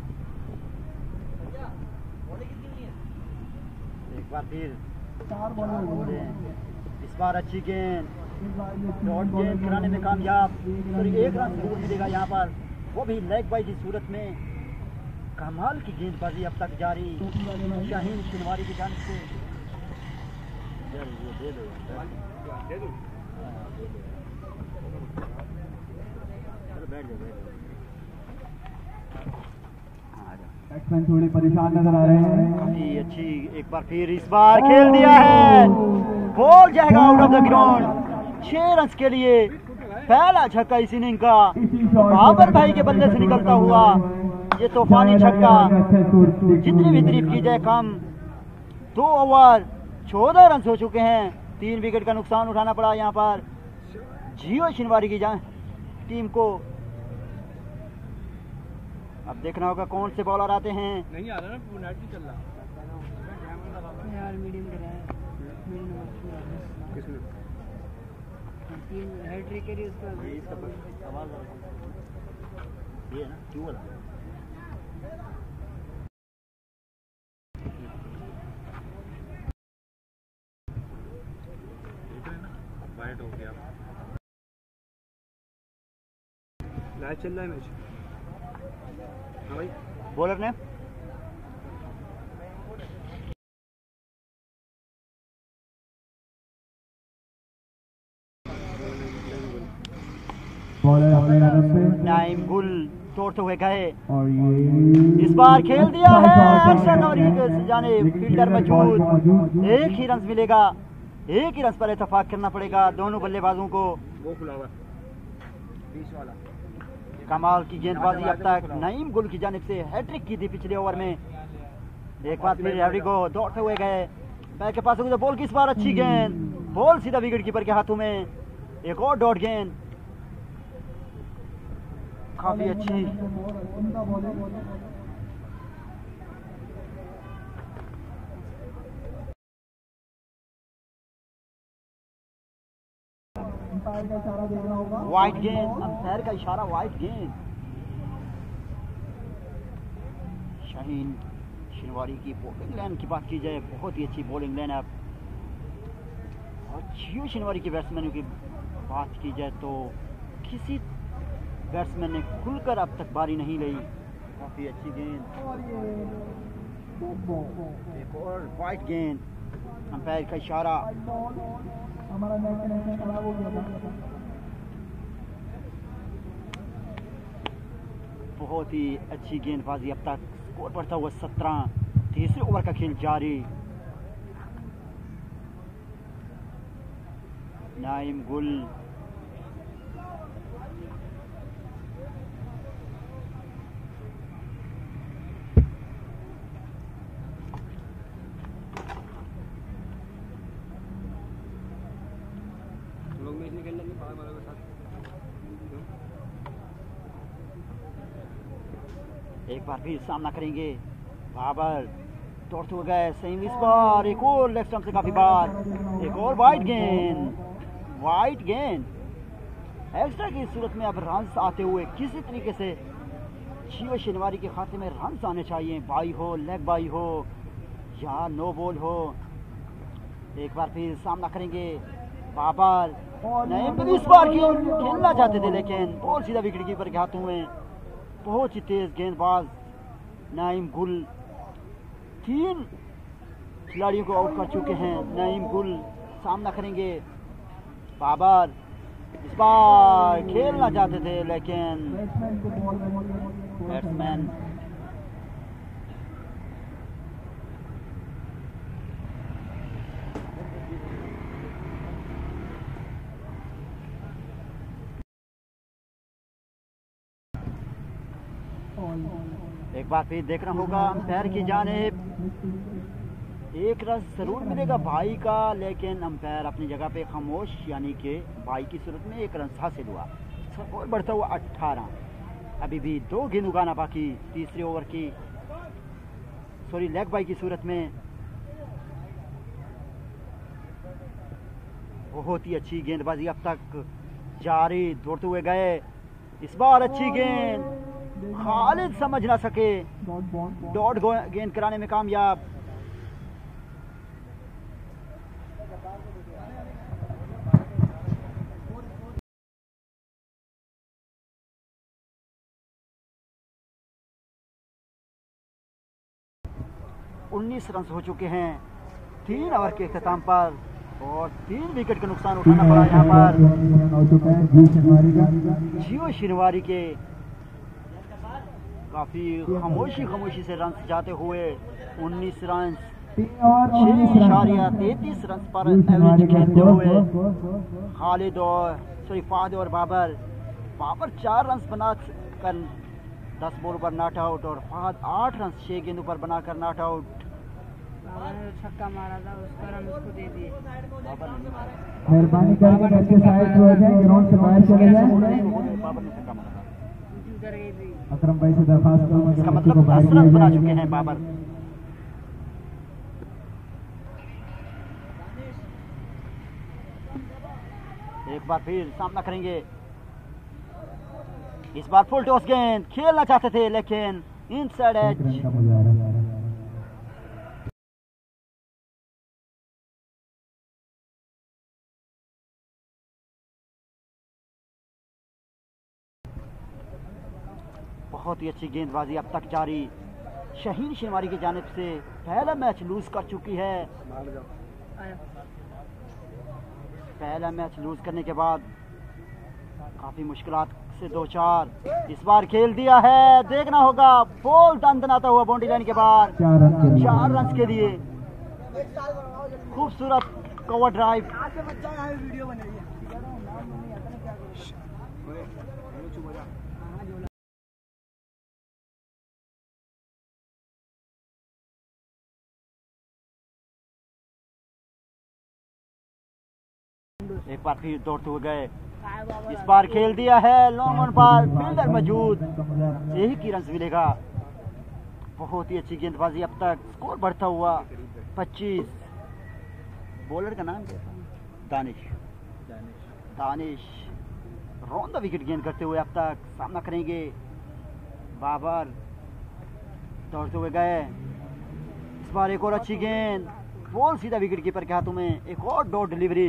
एक बार फिर चार बॉलर हो गए हैं। इस बार अच्छी गेंद, डॉट गेंद कराने में कामयाब। सॉरी, एक रन जरूर मिलेगा यहाँ पर, वो भी लेग बाई की सूरत में। कमाल की गेंदबाजी अब तक जारी शाहीन शिनवारी की जानिब से। यार ये दे दो, दे दो। चलो बैठ जाओ, बैठ जाओ। बैट्समैन थोड़े परेशान नजर आ रहे हैं। काफी अच्छी, एक बार फिर इस बार खेल दिया है, बॉल जाएगा आउट ऑफ द ग्राउंड। छह रन के लिए पहला छक्का इस इनिंग का बाबर भाई के बल्ले से निकलता हुआ ये तूफानी छक्का। जितनी भी तारीफ की जाए कम। दो ओवर चौदह रन हो चुके हैं, तीन विकेट का नुकसान उठाना पड़ा यहाँ पर जियो शिनवारी की जान टीम को। अब देखना होगा कौन से बॉलर आते हैं। नहीं आ रहा ना, नेट नहीं चल रहा यार। मीडियम करा है, मीडियम नंबर किसने? तीन हैट्रिक करी उसका। ये इसका आवाज आ रहा है। ये है ना क्यों वाला? वाइड हो गया, लाइव चल रहा है मैच। हाँ भाई, बॉलर ने बॉलर अपने रन पे नाइम गुल तोड़ते हुए गए। और ये इस बार खेल दिया है एक्शन और एक जाने फील्डर मौजूद। एक ही रन मिलेगा, एक ही रन पर इत्तेफाक करना पड़ेगा दोनों बल्लेबाजों को। वो खुला हुआ बीस वाला। कमाल की गेंदबाजी अब तक नईम गुल की जानिब से हैट्रिक की थी पिछले ओवर में। एक बार फिर हैवरिगो दौड़ते हुए गए, बैट के पास हो गई बॉल की। इस बार अच्छी गेंद, बॉल सीधा विकेट कीपर के हाथों में। एक और डॉट गेंद, काफी अच्छी। अंपायर का इशारा देखना होगा। वाइट गेंद, अंपायर का इशारा, वाइट गेंद। शाहीन शिनवारी की बॉलिंग लाइन की बात की जाए, बहुत ही अच्छी बॉलिंग लाइन अब। और जियो शिनवारी के बैट्समैनों की बात की जाए तो किसी बैट्समैन ने खुलकर अब तक बारी नहीं ली। काफी अच्छी गेंद, और ये एक और वाइट गेंद, अंपायर का इशारा। हमारा मैच कनेक्शन खराब हो गया था। बहुत ही अच्छी गेंदबाजी अब तक, स्कोर बढ़ता हुआ सत्रह। तीसरे ओवर का खेल जारी। नाइम गुल लोग मैच नहीं खेल लेंगे बाहर वालों के साथ। एक बार फिर सामना करेंगे बाबर, दौड़ते हुए गए सही। इस बार एक और लेग स्टंप से काफी बार, एक और वाइट गेंद, वाइट गेंद। एक्स्ट्रा की सूरत में अब रन आते हुए किसी तरीके से जियो शिनवारी के खाते में रन आने चाहिए, बाई हो, लेग बाई हो या नो बॉल हो। एक बार फिर सामना करेंगे बाबर, नहीं इस बार खेलना चाहते थे लेकिन बॉल सीधा विकेट कीपर के हाथों में। बहुत ही तेज गेंदबाज नाइम गुल, तीन खिलाड़ियों को आउट कर चुके हैं नाइम गुल। सामना करेंगे बाबर, इस बार खेलना चाहते थे लेकिन बैट्समैन एक बार फिर देखना होगा अंपायर की जानिब। एक रन जरूर मिलेगा भाई का, लेकिन अंपायर अपनी जगह पे खामोश, यानी कि भाई की सूरत में एक रन हासिल हुआ। स्कोर बढ़ता हुआ अट्ठारह। अभी भी दो गेंद उगाना बाकी तीसरे ओवर की, सॉरी लेग बाई की सूरत में। बहुत ही अच्छी गेंदबाजी अब तक जारी, दौड़ते हुए गए, इस बार अच्छी गेंद, खालिद समझ ना सके, डॉट गेंद कराने में कामयाब। उन्नीस रन हो चुके हैं तीन ओवर के अख्ताम पर और तीन विकेट का नुकसान उठाना पड़ा यहाँ पर जियो शिनवारी के। काफी खामोशी खामोशी से रन जाते हुए उन्नीस रन इशारिया तैतीस रन पर एवरेज खेलते हुए खालिद और सॉरी फाद और बाबर बाबर चार रन बना कर दस बॉल पर नॉट आउट और फाद आठ रन छह गेंदों पर बनाकर नॉट आउट। छक्का मारा था उसका रन उसको दे दिए। मेहरबानी करके बच्चे साइड हो जाए, ग्राउंड से बाहर चले जाए। बाबर ने छक्का मारा था। उधर गई थी। अकरम भाई से दरखास्त करूंगा इसका कि बच्चे को मतलब बाहर दस किया रन बना जाए। चुके हैं बाबर। एक बार फिर सामना करेंगे, इस बार फुल टॉस गेंद खेलना चाहते थे लेकिन इनसाइड एक रन एज। का मुजाहरा। बहुत ही अच्छी गेंदबाजी अब तक जारी, शहीन शिनवारी की जानिब से पहला मैच लूज कर चुकी है। पहला मैच लूज करने के बाद काफी मुश्किलात से दो चार, इस बार खेल दिया है, देखना होगा बॉल दंदनाता हुआ बाउंड्री लाइन के बाहर। चार रन के लिए। चार रन के लिए खूबसूरत कवर ड्राइव। एक बार फिर दौड़ते हुए गए, इस बार खेल दिया है लॉन्ग ऑन पर, फील्डर मौजूद, यही की रन मिलेगा। बहुत ही अच्छी गेंदबाजी अब तक, स्कोर बढ़ता हुआ पच्चीस। बॉलर का नाम क्या था? Danish Danish round the wicket गेंद करते हुए अब तक सामना करेंगे बाबर। दौड़ते हुए गए, इस बार एक और अच्छी गेंद, बॉल सीधा विकेट कीपर के हाथों में, एक और डॉट डिलीवरी।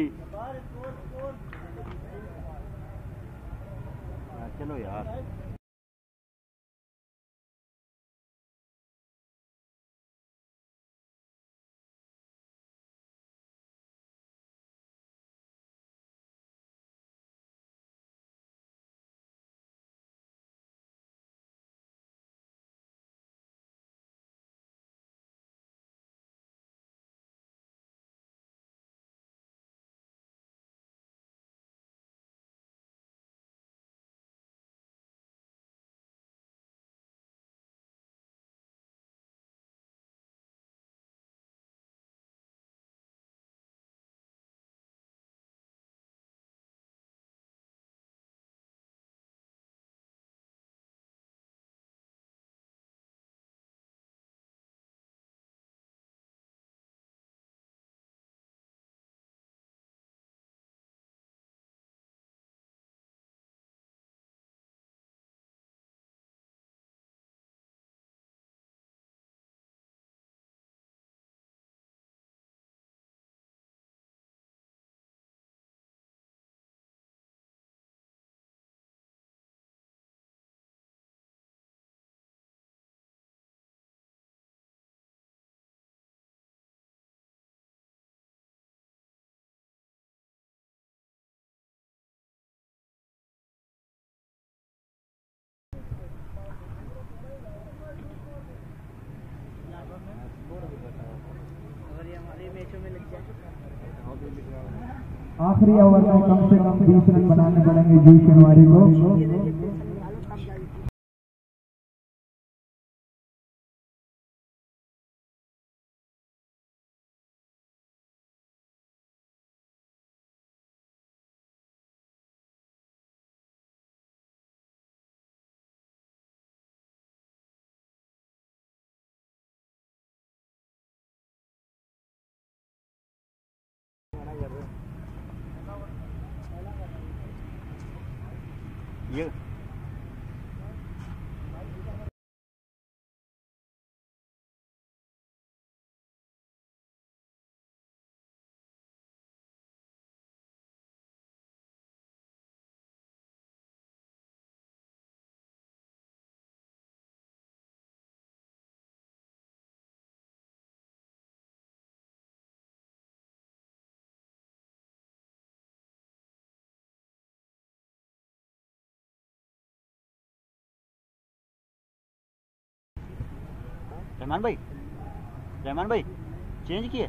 चलो यार, और ये हमारे मैचों में लग जाए। आखिरी ओवर में कम से कम बीस रन बनाने पड़ेंगे जी शिनवारी को। ये रहमान भाई, रहमान भाई चेंज किए।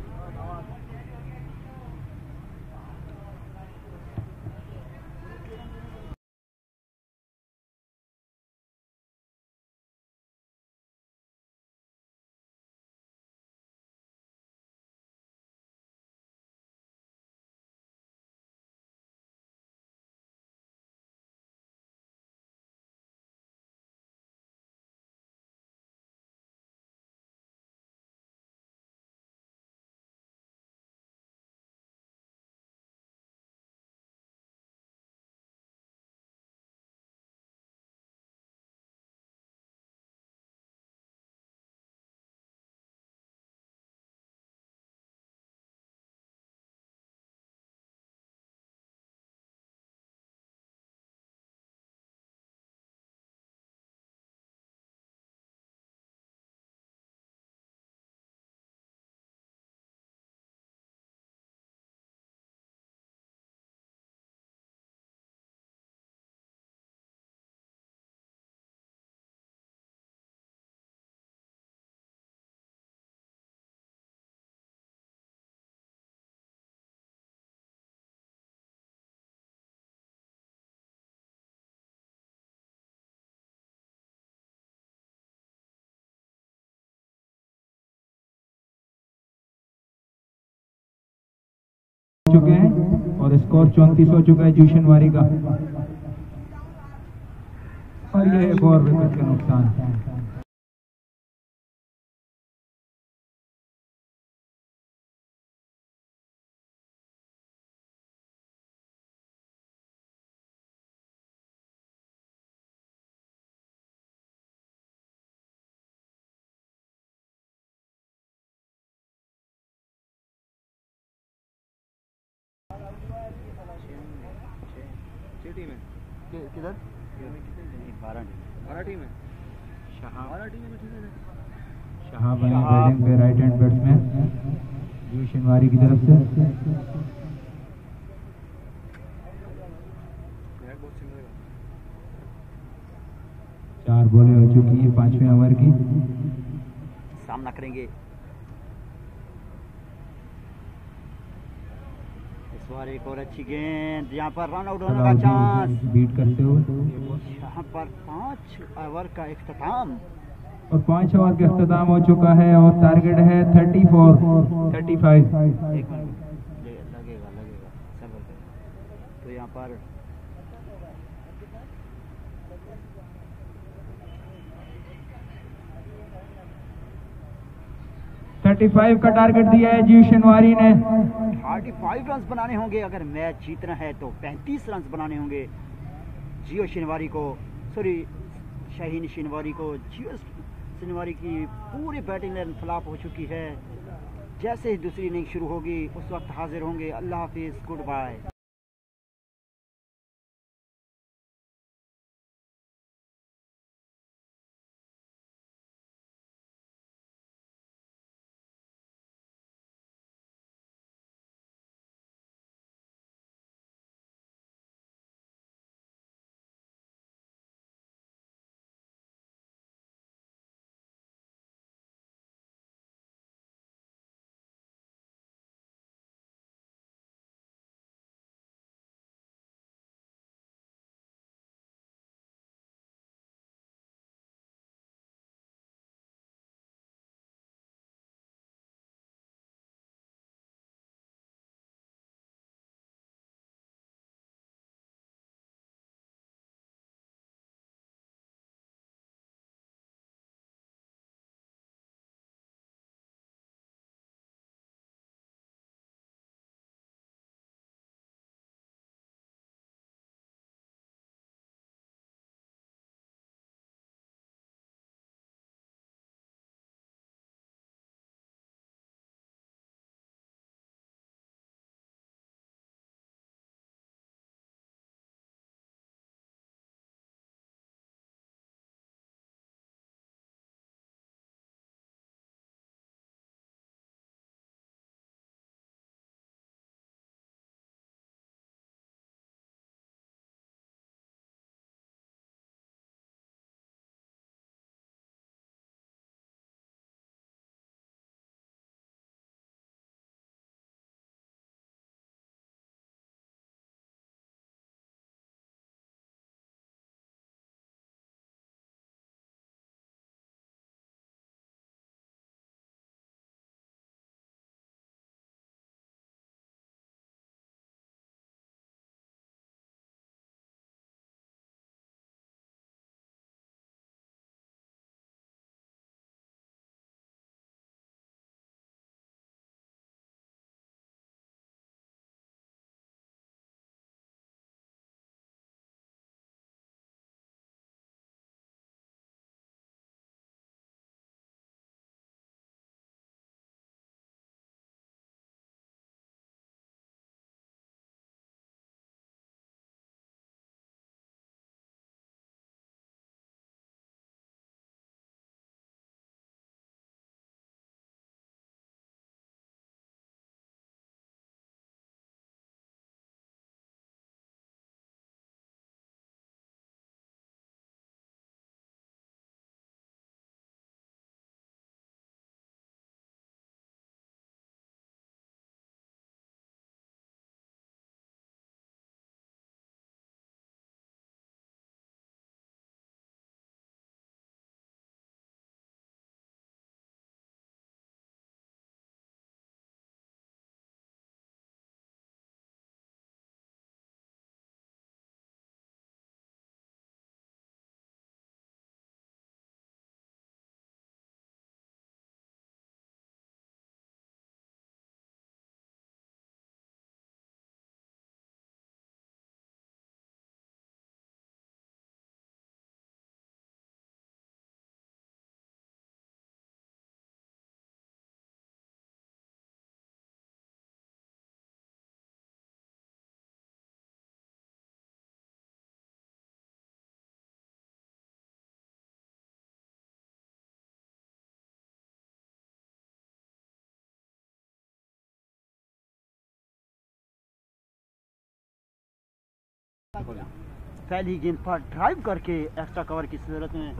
चुके हैं और स्कोर चौंतीस हो चुका है जूशन वारी का। और ये एक और विकेट का नुकसान। टीम है किधर? बारह बारह टीम है। शाह बारह टीम है। शाह बने बैटिंग पे राइट हैंड बैट्समैन जूशन वारी की तरफ से। चार बॉलें हो चुकी है पांचवें ओवर की। सामना करेंगे इस बार। एक और अच्छी गेंद, यहाँ पर रन आउट होने का चांस बीट करते हुए। यहाँ पर पांच ओवर का इख्तिताम और पांच ओवर का इख्तिताम हो चुका है और टारगेट है थर्टी फोर थर्टी फाइव। एक मिनट लगेगा लगेगा सबर करें। तो यहाँ पर थर्टी फाइव का टारगेट दिया है जूशन वारी ने। पैंतीस रन बनाने होंगे अगर मैच जीतना है तो पैंतीस रन बनाने होंगे जियो शिनवारी को, सॉरी शाहीन शिनवारी को। जियो शिनवारी की पूरी बैटिंग लाइन फ्लॉप हो चुकी है। जैसे ही दूसरी इनिंग शुरू होगी उस वक्त हाजिर होंगे। अल्लाह हाफिज, गुड बाय। पहली गेंद पर ड्राइव करके एक्स्ट्रा कवर की सूरत में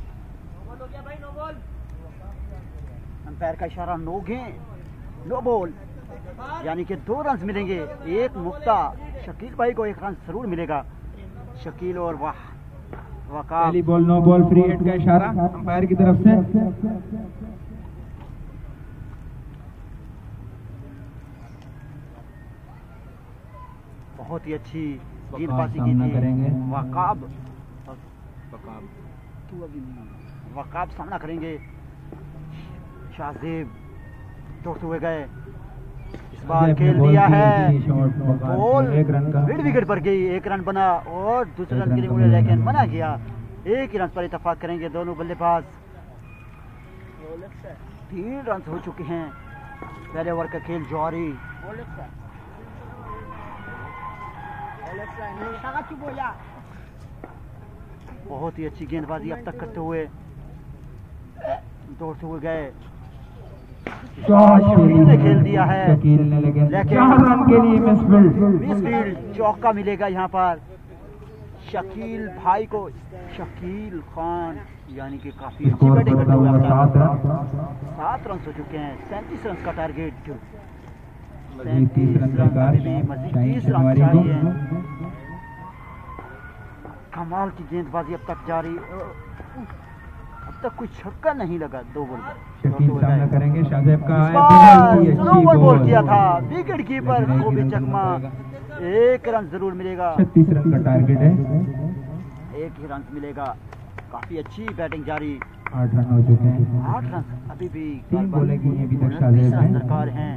अंपायर का इशारा नो गेंद नो बॉल, यानी कि दो रन मिलेंगे। एक मुक्ता शकील भाई को एक रन जरूर मिलेगा। शकील और वाह वकाब पहली ball no ball, free hit का इशारा अंपायर की तरफ से। बहुत ही अच्छी गेंदबाजी की सामना थी करेंगे। वकाब वकाब वकाब सामना करेंगे। शाहजेब दौड़ते हुए गए, इस बार अपने खेल बॉल दिया की है अच्छी शॉट वकाब बॉल की, एक रन का मिड विकेट पर गई। एक रन बना और दूसरे एक रन रन के लिए का मुड़े, मिला। लेकिन मना किया। एक ही रन पर इतफाक करेंगे दोनों बल्लेबाज। तीन रन हो चुके हैं। पहले ओवर का खेल जारी। बहुत ही अच्छी गेंदबाजी अब तक करते हुए दौड़ते हुए गए। शकील ने खेल दिया है, शकील ने, लेकिन लेकिन चार रन के लिए मिसफील्ड। मिसफील्ड चौका मिलेगा यहाँ पर शकील भाई को। शकील खान यानी कि काफी अच्छी स्कोर बैटिंग बढ़ता करते हुए हुआ अब सात तक रन। सात रन हो चुके हैं। सैंतीस रन का टारगेट। मजीद तीस रन दरकार मजीद शाहीन तीस रन शनवारी चाहिए। को। कमाल की गेंदबाजी अब तक जारी। अब तक कोई छक्का नहीं लगा। दो बॉल शकील सामना करेंगे। शाहजेब का इस है, बार अच्छी स्लो बॉल बॉल किया था विकेट कीपर लेकिन एक को ही भी रन चकमा। बनना पड़ेगा। एक रन जरूर मिलेगा। छत्तीस रन का टारगेट है। एक ही रन मिलेगा। काफी अच्छी बैटिंग जारी। आठ रन हो चुके हैं। आठ रन अभी भी तीन बॉलें की हैं अभी तक उनतीस शाहजेब रन हैं। दरकार हैं।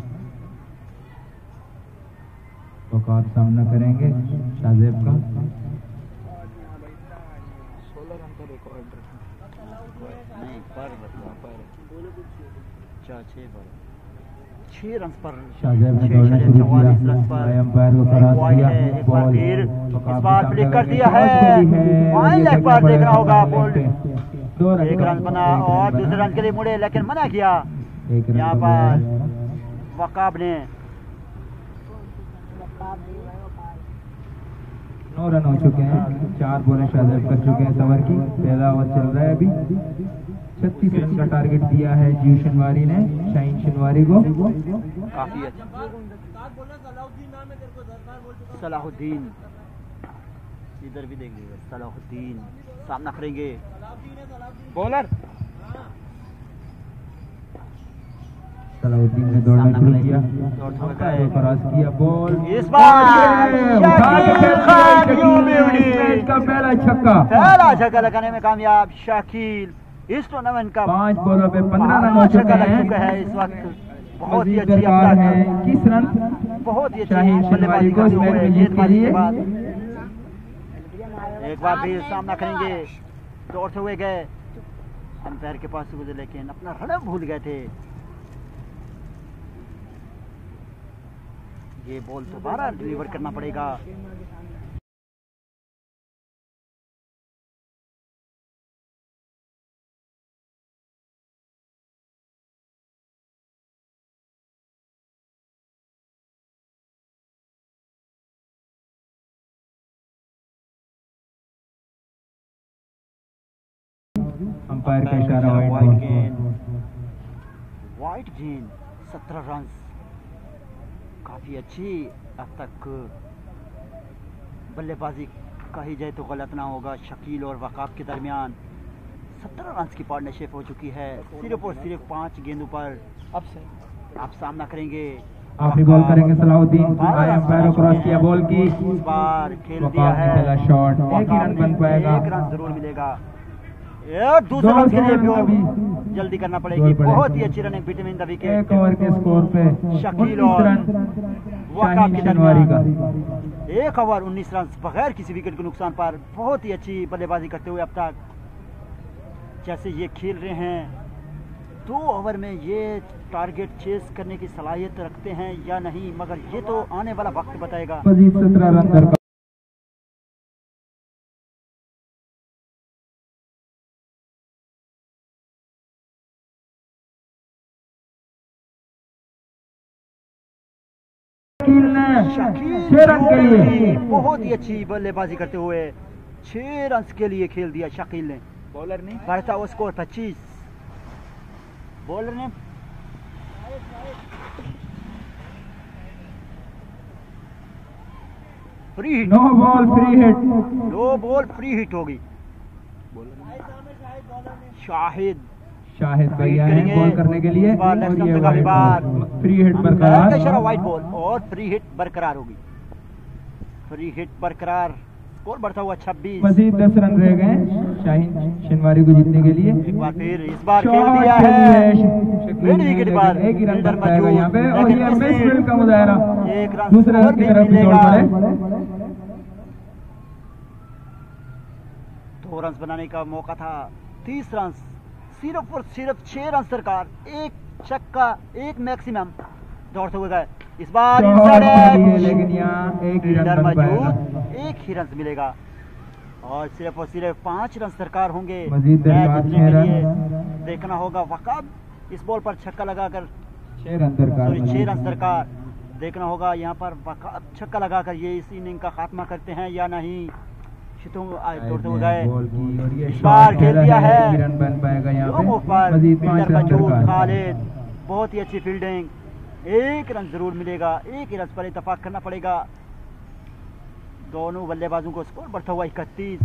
वकाब सामना करेंगे शाहजेब का। सोलह रन का रिकॉर्ड नहीं पर चार छह बॉल छह रन पर शाहजेब ने छह दौड़ना शरीर शुरू चौवालीस किया। रन पर अंपायर को एक करार वाइड दिया। है। एक बार बॉल फिर इस वकाब बार के फ्लिक सामने कर दिया शॉट है। भी है। फाइन ये लेग देखना पर पड़ेगा देखना होगा। फाइन बॉल लेग पे। दो रन एक रन बना एक रन और बना। दूसरे रन के लिए मुड़े, लेकिन मना किया एक रन यहाँ का पर मिला। वकाब ने। नौ रन हो चुके हैं। चार बॉलें शाहजेब कर चुके हैं सवर की। पहला ओवर चल रहा है अभी। छत्तीस रन का टारगेट दिया है जीव शनवारी ने शाहीन शनवारी को। काफी अच्छा। सलाहुद्दीन इधर भी देख लीजिए। सलाहुद्दीन सामना करेंगे। बॉलर सलाहुद्दीन ने दौड़ना सामना शुरू करेंगे। किया। दौड़ते हुए अंपायर गए। को क्रॉस किया। बॉल इस बार उठा के शकील फेंक खान दिया। यू शकील ने ब्यूटी। इस मैच का पहला छक्का। पहला छक्का लगाने में कामयाब शकील। इस टूर्नामेंट का पांच बॉलों पे पंद्रह रन हो पांचवां चुके छक्का लग चुका हैं। है इस वक्त। बहुत ही मजीद अच्छी दरकार अब है तक इक्कीस रन बहुत ही अच्छी शाहीन शनवारी बल्लेबाजी को इस करते मैच हुए में जीत के गेंदबाजी लिए। के बाद एक बार फिर सामना करेंगे। दौड़ते हुए गए, अंपायर के पास से गुजरे, लेकिन अपना रन भूल गए थे। ये बॉल दोबारा डिलीवर करना पड़ेगा। अंपायर का इशारा वाइट वाइड गेंद बॉल। वाइट गेंद सत्रह रन काफी अच्छी अब तक बल्लेबाजी कही जाए तो गलत ना होगा। शकील और वकाब के दरमियान सत्रह रन की पार्टनरशिप हो चुकी है। सिर्फ और सिर्फ पांच गेंदों पर अब से आप सामना करेंगे। आखिरी बॉल करेंगे सलाहुद्दीन। आए अंपायर को क्रॉस किया बॉल की। इस बार खेल दिया वकाब ने है। खेला शॉट। एक ही रन बन पाएगा। एक रन जरूर मिलेगा। ये दूसरे दो रन के लिए रन अभी भी जल्दी करना पड़ेगी। दौड़ पड़ेगी। बहुत ही अच्छी रनिंग बिटवीन द एक विकेट। ओवर के स्कोर पे शकील उन्नीस और रन वकाब शाहीन के शनवारी का। दरमियान एक ओवर उन्नीस रन बगैर किसी विकेट के नुकसान पर बहुत ही अच्छी बल्लेबाजी करते हुए अब तक जैसे ये खेल रहे हैं। दो ओवर में ये टारगेट चेस करने की सलाहियत रखते हैं या नहीं, मगर ये तो आने वाला वक्त बताएगा। मजीद सत्रह रन दरकार। शकील ने शकील छह रन के लिए। बहुत ही अच्छी बल्लेबाजी करते हुए छह रन के लिए खेल दिया शकील ने। बॉलर ने बढ़ता हुआ स्कोर पच्चीस। बॉलर ने free hit, no ball free hit. No ball free hit होगी। शाहिद शाहिद भैया करेंगे। हैं बॉल करने के लिए इस बार लेफ्ट और ये स्टंप पे काफी बार फ्री हिट इशारा बरकरार। वाइट बॉल और फ्री हिट बरकरार होगी। फ्री हिट बरकरार, स्कोर बढ़ता हुआ छब्बीस। मजीद दस रन रह गए शाहीन शिनवारी को जीतने के लिए। एक बार फिर इस बार खेल शॉट दिया खेल दिया है शकील मिड ने, विकेट लेकिन पर एक ही रन फील्डर बन पाएगा यहाँ पे और लेकिन ये इसी मिस फील्ड का मुजाहरा एक रन दूसरे और रन की भी तरफ भी दौड़ मिलेगा। पड़े। दो रन बनाने का मौका था। तीस रन, सिर्फ और सिर्फ छह रन सरकार, एक छक्का एक मैक्सिमम दौड़ते हुए गए। इस बार शॉट इनसाइड मारी है, एज। लेकिन यहाँ एक ही रन फील्डर बन पाएगा। मौजूद, एक ही रन मिलेगा और सिर्फ और सिर्फ पांच रन सरकार होंगे मजीद मैच दरकार जीतने छह के रन। लिए। देखना होगा वकाब इस बॉल पर छक्का लगाकर, छह रन दरकार सॉरी छह मजीद। रन सरकार। देखना होगा यहाँ पर वकाब छक्का लगाकर ये इस इनिंग का खात्मा करते हैं या नहीं। शितुम आज दौड़ते हुए गए। बॉल की और ये इस बार शॉट खेल खेला दिया है, है। एक ही रन बन पाएगा यहाँ लो मूव पे। पर मजीद पांच फील्डर रन मौजूद दरकार। खालिद, बहुत ही अच्छी फील्डिंग। एक रन जरूर मिलेगा, एक ही रन पर इतफाक करना पड़ेगा। दोनों बल्लेबाजों को स्कोर बढ़ता हुआ इकतीस।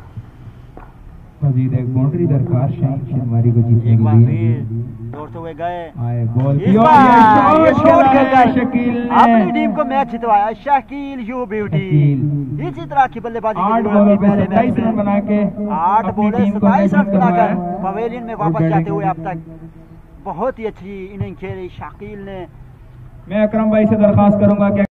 मजीद एक बाउंड्री दरकार शाहीन शिनवारी को जीतने एक के बार लिए। फिर दौड़ते हुए गए। आए बॉल इस की और बार ये ये शॉट शॉट खेला खेलकर है शकील अपनी ने। टीम को मैच जितवाया। Shakeel you beauty Shakeel. इसी तरह की बल्लेबाजी की आठ जरूरत बॉलों थी पे पहले सत्ताईस मैच रन में। बना के आठ अपनी बॉलें टीम को सत्ताईस मैच रन बनाकर जितवाया। पवेलियन में और वापस बैटिंग जाते हुए अब तक बहुत ही अच्छी इनिंग खेली शकील ने। मैं अकरम भाई से दरखास्त करूंगा कि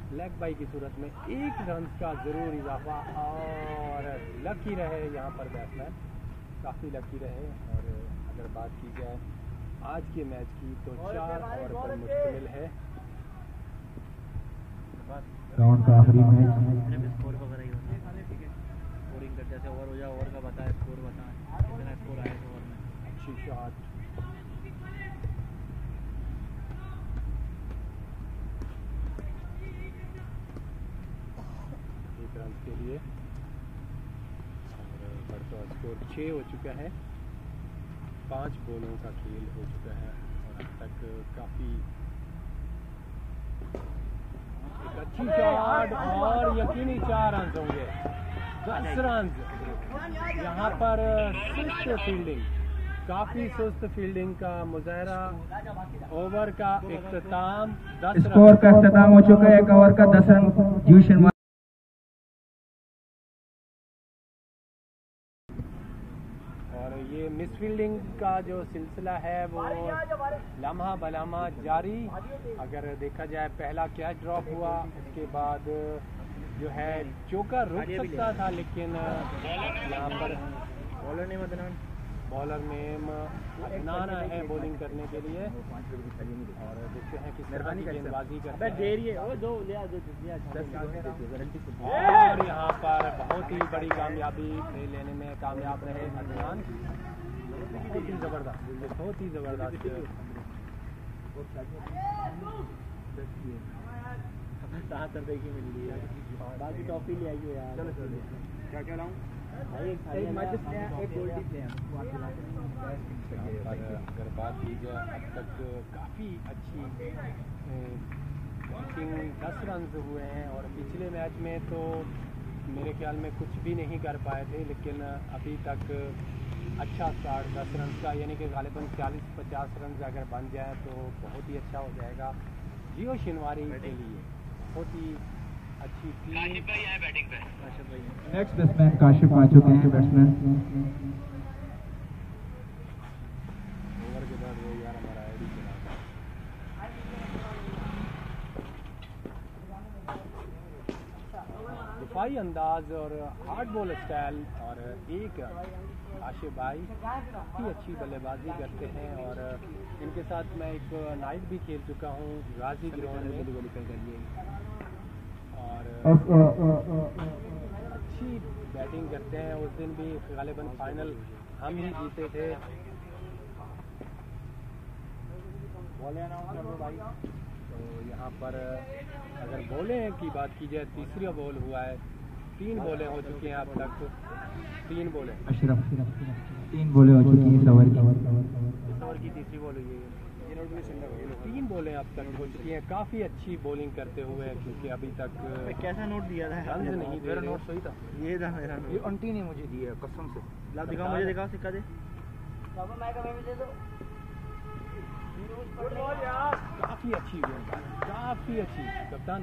लेग बाई की सूरत में एक रन का ज़रूर इजाफा, और लकी रहे यहाँ पर बैट्समैन, काफ़ी लकी रहे। और अगर बात की जाए आज के मैच की तो चार ओवर पर मुश्तमिल है। राउंड का आखिरी मैच। स्कोर वगैरह ही होता है, स्कोरिंग करते जैसे ओवर हो जाए, ओवर का बताए, स्कोर बताए, कितना स्कोर आया इस ओवर में। अच्छी शॉट, एक रन के लिए, और बढ़ता स्कोर छः हो चुका है। पांच बॉलों का खेल हो चुका है और अब तक काफ़ी एक अच्छी शॉट, और यकीनी चार रन होंगे, दस रन। यहाँ पर सुस्त फील्डिंग, काफ़ी सुस्त फील्डिंग का मुजाहरा। ओवर का इख्तिताम, दस स्कोर का इख्तिताम हो चुका है, एक ओवर का दस रन जीव शर्मा। और ये मिस फील्डिंग का जो सिलसिला है वो लम्हा बलम्हा जारी। अगर देखा जाए पहला कैच ड्रॉप हुआ, उसके बाद जो है चौका रुक सकता था, लेकिन यहाँ पर बॉलर ने मतलब बॉलर नेम अदनान है बॉलिंग करने के लिए, और देखते हैं किस तरह की गेंदबाजी करते हैं। और यहाँ पर बहुत ही बड़ी कामयाबी लेने में कामयाब रहे अदनान, बहुत ही ज़बरदस्त, बहुत ही ज़बरदस्त। सात रुपए की मिल रही है, बाकी टॉफी ले आइए यार। चलो चलो, क्या क्या लाऊं? एक मैच प्ले हैं, एक गोल्डी प्ले हैं। अगर बात की जाए अब तक काफ़ी अच्छी बैटिंग, दस रन हुए हैं, और पिछले मैच में तो मेरे ख्याल में कुछ भी नहीं कर पाए थे, लेकिन अभी तक अच्छा स्टार्ट दस रन का, यानी कि गालिबन चालीस पचास रन अगर बन जाए तो बहुत ही अच्छा हो जाएगा जियो शिनवारी के लिए। बहुत ही अच्छी टीम। नेक्स्ट बैट्समैन काशिफ आ चुके हैं। बैट्समैन ओवर के बाद वो यार हमारा आईडी चला दिफाई अंदाज और हार्ड बॉल स्टाइल, और एक आशिफ भाई काफ़ी अच्छी बल्लेबाजी करते हैं, और इनके साथ मैं एक नाइट भी खेल चुका हूँ गाजी ग्राउंड में, और अच्छी बैटिंग करते हैं। उस दिन भी गालिबन फाइनल हम ही जीते थे। बॉलें अनाउंस कर दो भाई। तो यहाँ पर अगर बॉलें की बात की जाए, तीसरा बॉल हुआ है, तीन बॉलें हो चुकी हैं अब तक, तीन बॉलें अशरफ तीन बॉलें हो चुकी हैं सवर की सवर की तीसरी बॉल हुई है, तीन बॉलें अब तक हो चुकी हैं। काफ़ी अच्छी बॉलिंग करते हुए, क्योंकि अभी तक कैसा नोट दिया था? रन नहीं, मेरा नोट सही था, ये था मेरा ये नोट। आंटी ने मुझे दिया कसम से। ला दिखाओ, मुझे दिखाओ, सिक्का दे। काफ़ी अच्छी गेंदबाजी, काफ़ी अच्छी कप्तान,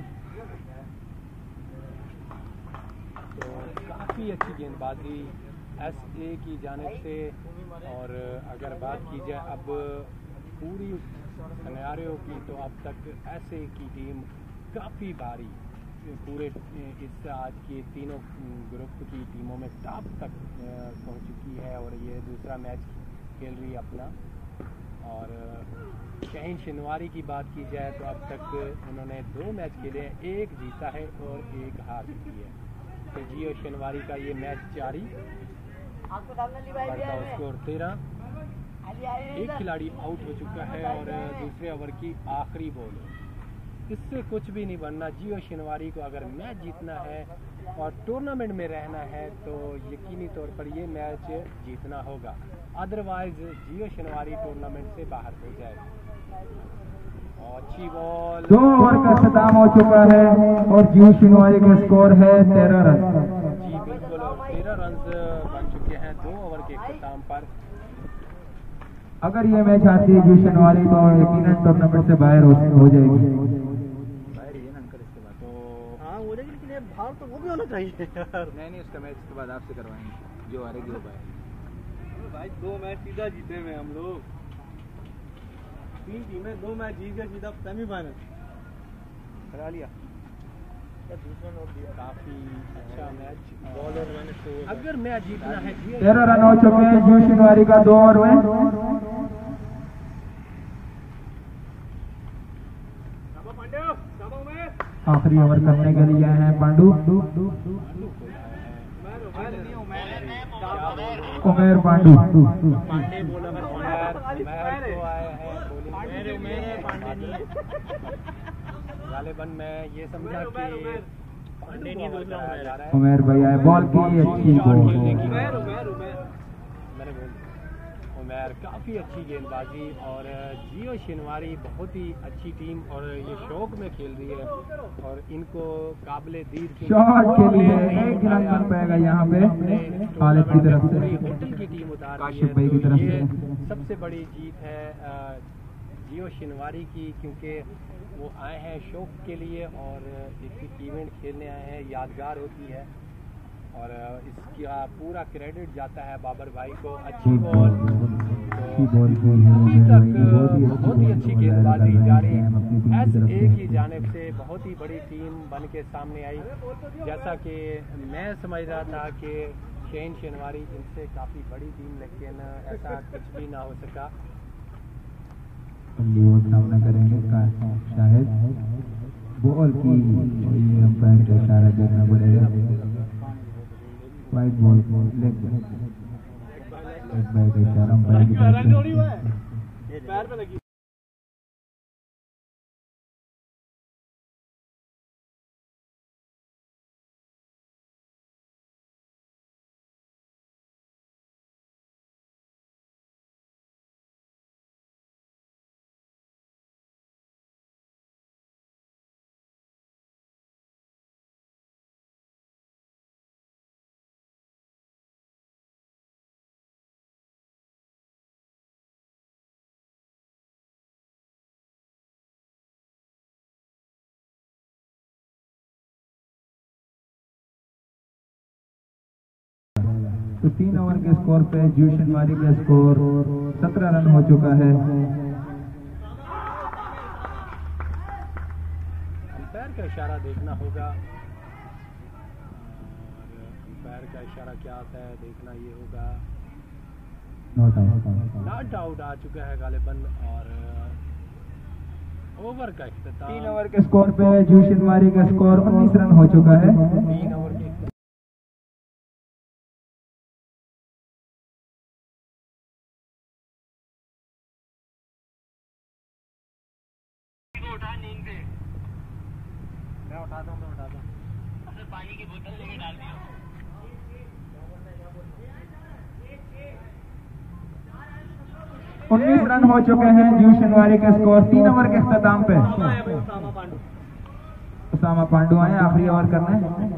तो काफ़ी अच्छी गेंदबाजी एस ए की जानिब से। और अगर बात की जाए अब पूरी सिनेरियो की, तो अब तक एस ए की टीम काफ़ी भारी, पूरे इस आज की तीनों ग्रुप की टीमों में टॉप तक पहुंच चुकी है, और ये दूसरा मैच खेल रही है अपना। और शाहीन शिनवारी की बात की जाए तो अब तक उन्होंने दो मैच खेले हैं, एक जीता है और एक हार चुकी है। तो जियो शिनवारी का ये मैच जारी, बढ़ता स्कोर तेरह, एक खिलाड़ी आउट हो चुका है, और दूसरे ओवर की आखिरी बॉल, इससे कुछ भी नहीं बनना। जियो शिनवारी को अगर मैच जीतना है और टूर्नामेंट में रहना है तो यकीनी तौर पर ये मैच जीतना होगा, अदरवाइज जियो शिनवारी टूर्नामेंट से बाहर हो जाएगा। और अच्छी बॉल, दो ओवर का खत्म हो चुका है, और जियो शिनवारी का स्कोर है तेरह रन। जी बिल्कुल, तेरह रन बन चुके हैं दो ओवर के इख्तिताम पर। अगर ये मैच आती है जियो शिनवारी तो यकीनन टूर्नामेंट से बाहर हो, हो जाएगी। बाहर ही है ना अंकल इसके बाद। तो हाँ हो जाएगी, लेकिन ये बाहर तो वो भी होना चाहिए यार। नहीं नहीं, उसका मैच के बाद आपसे करवाएंगे, जो हारेगी वो बाहर। भाई दो मैच सीधा जीते में हम लोग, तीन टीमें दो मैच जीत गए, सीधा सेमीफाइनल करा लिया। काफी अच्छा मैच। बॉलर अगर मैच जीतना है तेरह रन हो चुके हैं जियो शिनवारी का दो ओवर में। आखिरी ओवर करने के लिए हैं पांडु। उमेर पांडु पांडे बोला गालिबन मैं ये समझा कि पांडे नहीं दूसरा उमेर भैया बॉल की अच्छी बॉल। मैंने बोल उमेर काफ़ी अच्छी गेंदबाजी और जियो शिनवारी बहुत ही अच्छी टीम और ये शौक में खेल रही है और इनको काबिले दीद शॉट के लिए एक रन बन पाएगा यहाँ पे खालिद की तरफ से। होटल की टीम उतार काशिफ भाई की तरफ से सबसे बड़ी जीत है जियो शिनवारी की, क्योंकि वो आए हैं शौक के लिए और एक इवेंट खेलने आए हैं, यादगार होती है और इसका पूरा क्रेडिट जाता है बाबर भाई को। अच्छी बॉल तो अभी तक बहुत ही अच्छी गेंदबाजी जारी एस ए की जानिब से बहुत ही बड़ी टीम बन के सामने आई। जैसा कि मैं समझ रहा था कि शेन शिनवारी इनसे काफ़ी बड़ी टीम, लेकिन ऐसा कुछ भी ना हो सका। सामना करेंगे शायद बॉल की अंपायर का इशारा देखना पड़ेगा। वाइट बॉल लेग बैक का इशारा अंपायर की तरफ से। तो तीन ओवर के स्कोर पे जियो शिनवारी का स्कोर सत्रह रन हो चुका है। अंपायर का इशारा देखना होगा और अंपायर का इशारा क्या आता है देखना ये होगा। नॉट आउट नॉट आउट आ चुका है गालिबन और ओवर का इख्तिताम। तीन ओवर के स्कोर पे जियो शिनवारी का स्कोर उन्नीस रन हो चुका है। तीन ओवर के मैं उठाता हूँ मैं उठाता हूँ पानी की बोतल लेके डाल दिया। उन्नीस रन हो चुके हैं जियो शिनवारी का स्कोर तीन ओवर के इख्तिताम पे। उसामा पांडु आए आखिरी ओवर करना है।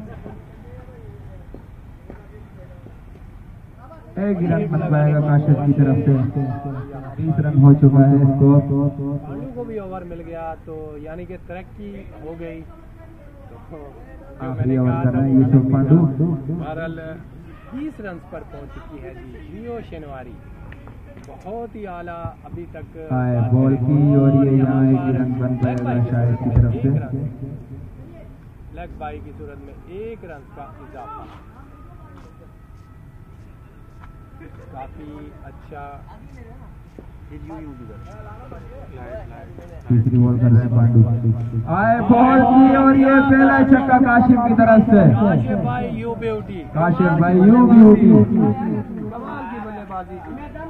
एक रन बन पाएगा काशिफ की तरफ से। बीस रन हो चुका है स्कोर। पांडु को भी ओवर मिल गया तो यानी कि तरक्की हो गई। तो आखिरी ओवर कर रहे हैं यूसुफ पांडु। बहरहाल बीस रन पर पहुंच चुकी है जी जियो शिनवारी, बहुत ही आला अभी तक आए बॉल की और ये यहाँ एक रन बन पाएगा शायद की तरफ से। लेग बाई की सूरत में एक रन का इजाफा, काफी अच्छा। तीसरी बॉल कर रहे हैं पांडु। आए बॉल की और ये पहला छक्का काशिफ की तरफ से। काशिफ भाई यू ब्यूटी, काशिफ भाई यू ब्यूटी, कमाल की बल्लेबाजी।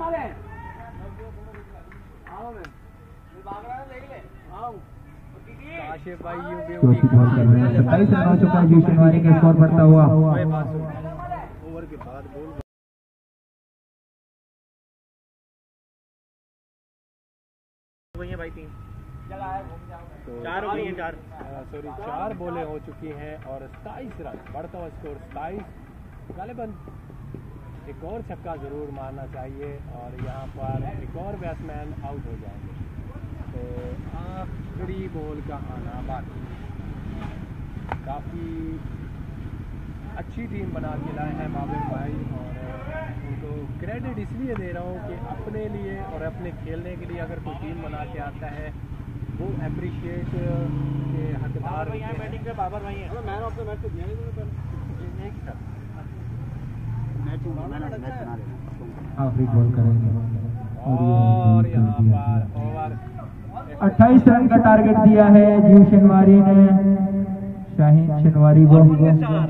काशिफ भाई यू ब्यूटी। चौथी बॉल कर रहे हैं। सत्ताईस रन हो चुका है जियो शिनवारी का स्कोर बढ़ता हुआ। ओवर के बाद बोल भाई तीन चार हो गई हैं, चार सॉरी चार बॉलें हो चुकी हैं और सताईस रन बढ़ता हुआ स्कोर सताईस। गालिबन एक और छक्का जरूर मारना चाहिए और यहाँ पर एक और बैट्समैन आउट हो जाएंगे। तो आखिरी बॉल का आना बाकी। काफ़ी अच्छी टीम बना के लाए हैं बाबर भाई और उनको क्रेडिट इसलिए दे रहा हूँ कि अपने लिए और अपने खेलने के लिए अगर कोई टीम बना के आता है वो अप्रिशिएट के हकदार यहाँ बैटिंग पे बाबर भाई है। मैन ऑफ द मैच तो दिया नहीं तुमने sir. Match man of the match बना लेना। आखिरी बॉल करेंगे और यहाँ पर ओवर अट्ठाईस रन का टारगेट दिया है जीव शनवारी ने शाहीन शनवारी को।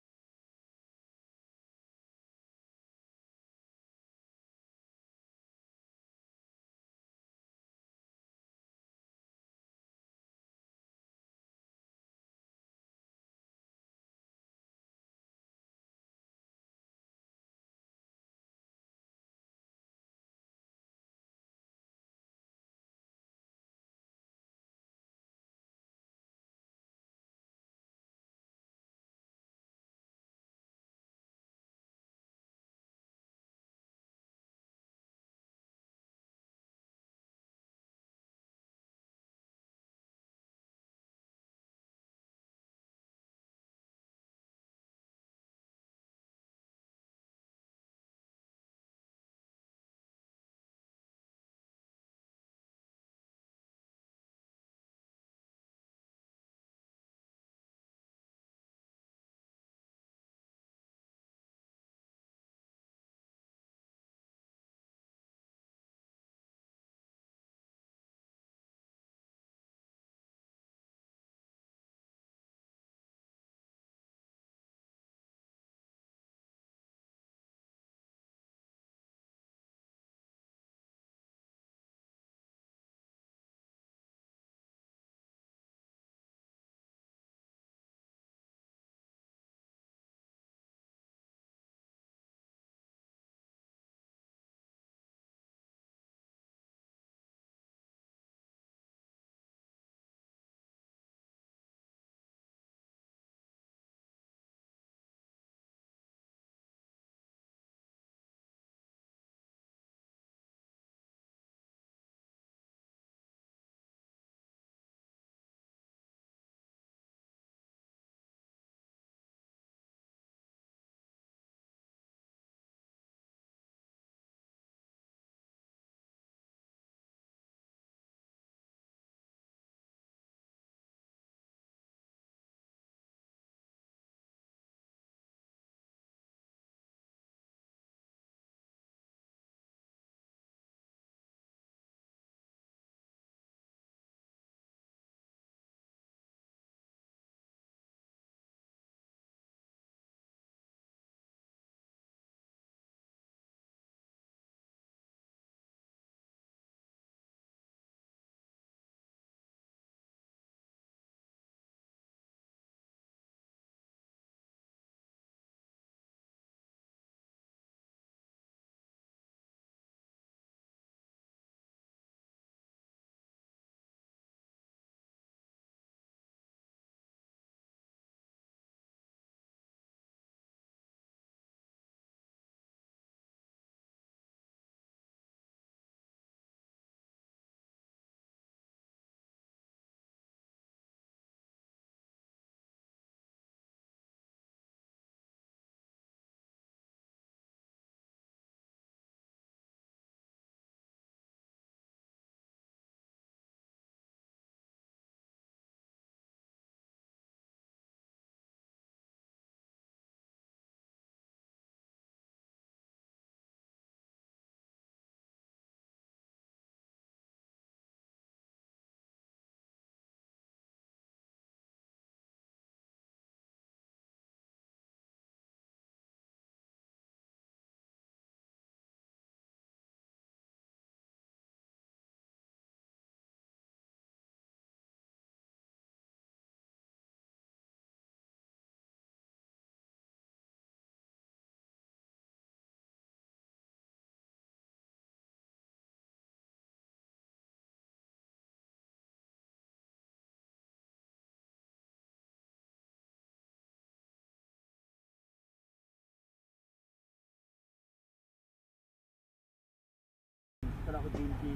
सलाहुद्दीन की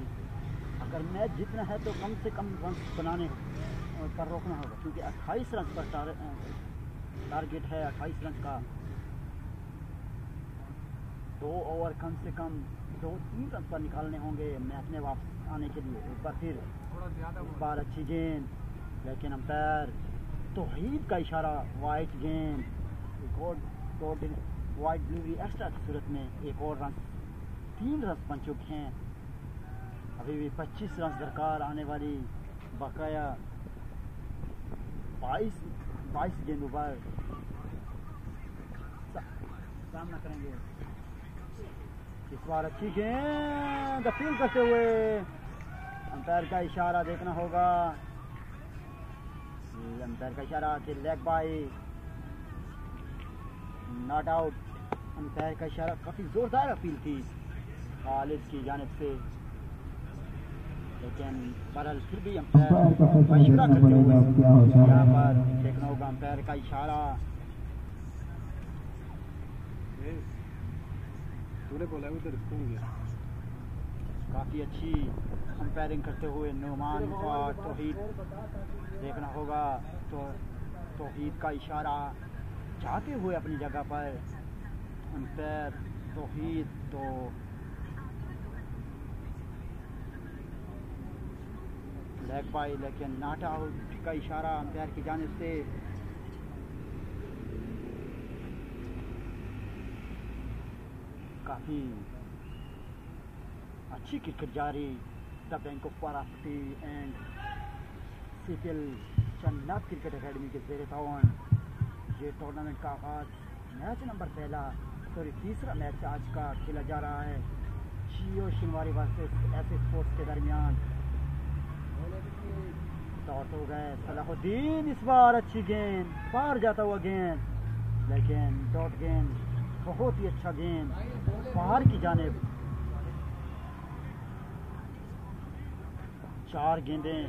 अगर मैच जीतना है तो कम से कम रन बनाने पर रोकना होगा, क्योंकि अट्ठाईस रन पर टारगेट है। अट्ठाईस रन का दो ओवर कम से कम दो तीन रन पर निकालने होंगे मैच में वापस आने के लिए। एक बार फिर थोड़ा ज्यादा इस बार अच्छी गेंद, लेकिन अंपायर तौहीद का इशारा, वाइट गेंद, एक और दो वाइट डिलीवरी एक्स्ट्रा की सूरत में एक और रन, तीन रन बन चुके हैं। अभी भी पच्चीस रन दरकार आने वाली बकाया बाईस बाईस गेंदों पर सामना करेंगे। इस बार अच्छी गेंद अपील करते हुए अंपायर का इशारा देखना होगा, अंपायर का इशारा कि leg bye, not out. Umpire का इशारा, काफी जोरदार अपील थी खालिद की जानिब से, लेकिन बहरहाल फिर भी अंपायर मशवरा करते हुए यहाँ पर देखना होगा अंपायर का इशारा। तूने बोला उधर घूम गया। काफी अच्छी अंपायरिंग करते हुए नुमान और तौहीद, देखना होगा तो तौहीद का इशारा जाते हुए अपनी जगह पर अंपायर तौहीद, तो लेग बाई, लेकिन नॉट आउट का इशारा अंपायर की जानिब से। काफी अच्छी क्रिकेट जारी द बैंक ऑफ पाराफ्टी एंड सीपीएल जन्नत क्रिकेट एकेडमी के ज़ेर तावन ये टूर्नामेंट का आगाज मैच नंबर पहला सॉरी तीसरा मैच आज का खेला जा रहा है Geo Shinwari versus S sports के दरमियान। डॉट हो गए सलाहुद्दीन, इस बार अच्छी गेंद, पार जाता हुआ गेंद, लेकिन डॉट गेंद, बहुत ही अच्छा गेंद बाहर की जानिब। चार गेंदें,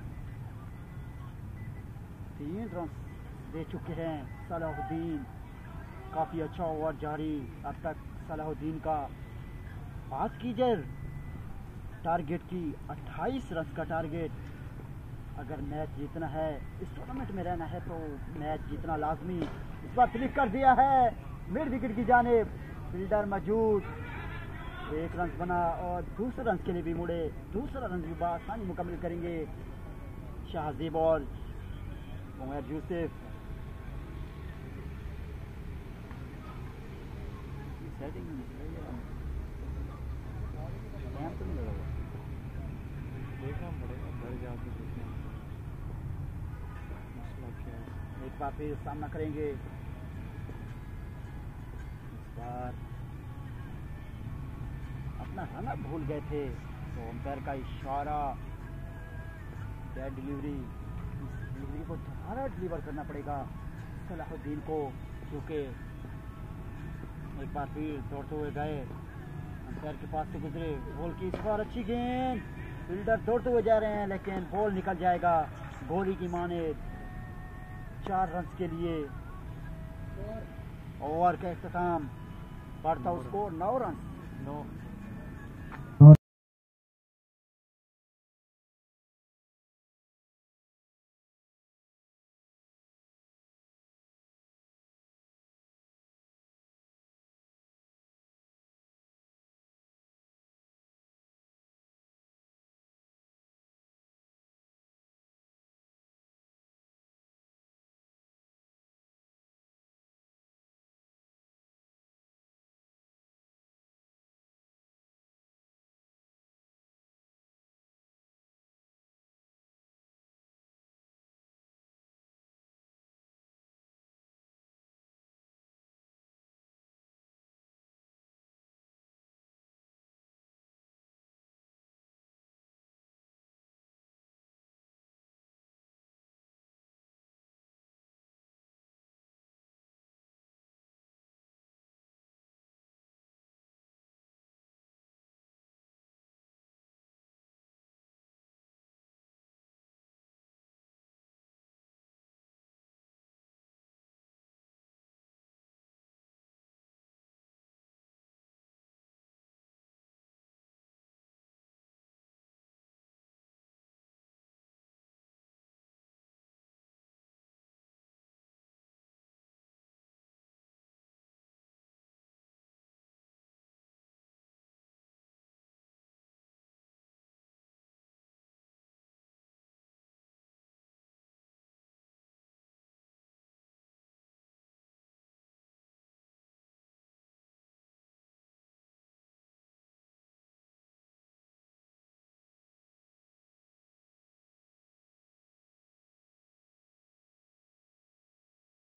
तीन रन दे चुके हैं सलाहुद्दीन, काफी अच्छा ओवर जारी अब तक सलाहुद्दीन का। बात की जाए टारगेट की, अट्ठाईस रन का टारगेट, अगर मैच जीतना है, इस टूर्नामेंट में रहना है तो मैच जीतना लाजमी। इस बार फ्लिक कर दिया है मिड विकेट की जानिब, फील्डर मौजूद, एक रन बना और दूसरे रन के लिए भी मुड़े, दूसरा रन भी आसानी मुकम्मल करेंगे शाहजी बॉल उमर यूसुफ। सेटिंग देखना पड़ेगा घर जाके देखना मसला क्या है। एक बार फिर सामना करेंगे, इस बार अपना रनअप भूल गए थे तो अंपायर का इशारा, बैड डिलीवरी, इस डिलीवरी को दोबारा डिलीवर करना पड़ेगा सलाहुद्दीन को, क्योंकि एक बार फिर दौड़ते हुए गए, अंपायर के पास से गुजरे, बॉल की इस बार अच्छी गेंद, फील्डर दौड़ते हुए जा रहे हैं लेकिन बॉल निकल जाएगा गोली की माने। चार रन के लिए ओवर का इख्तिताम, बढ़ता स्कोर नौ रन नौ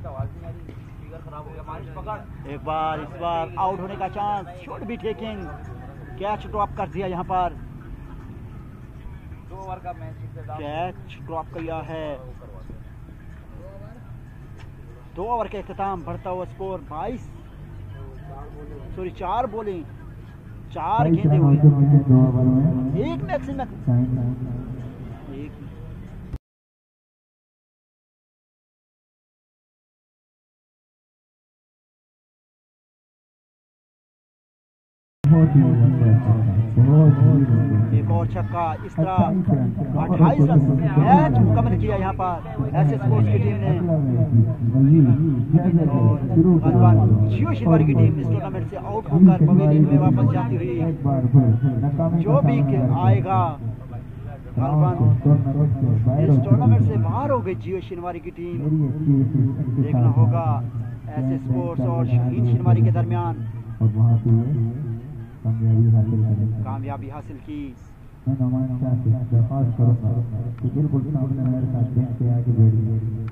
एक बार इस बार आउट होने का chance, should be taking, catch drop कर दिया यहाँ पर, दो ओवर का मैच कैच ड्रॉप किया है। दो ओवर के अख्ताम, बढ़ता हुआ स्कोर बाईस, सॉरी चार बॉलिंग, चार गेंदे हुए, एक मैक्सिमम एक एक और छक्का, इस तरह अट्ठाईस रन मैच मुकम्मल किया यहाँ पर ऐसे स्पोर्ट्स की टीम ने। और गलवान जियो शिवारी की टीम इस टूर्नामेंट से आउट होकर पवेलियन में वापस जाती हुई, जो भी आएगा गलवान इस टूर्नामेंट से बाहर हो गई जियो शिनवारी की टीम। देखना होगा ऐसे स्पोर्ट्स और शहीद शिनवारी के दरमियान कामयाबी हासिल की। मैं नमान शाह से दरख्वास्त करूंगा कि बिल्कुल सामने मेरे साथ बेंच पे आके बैठिए।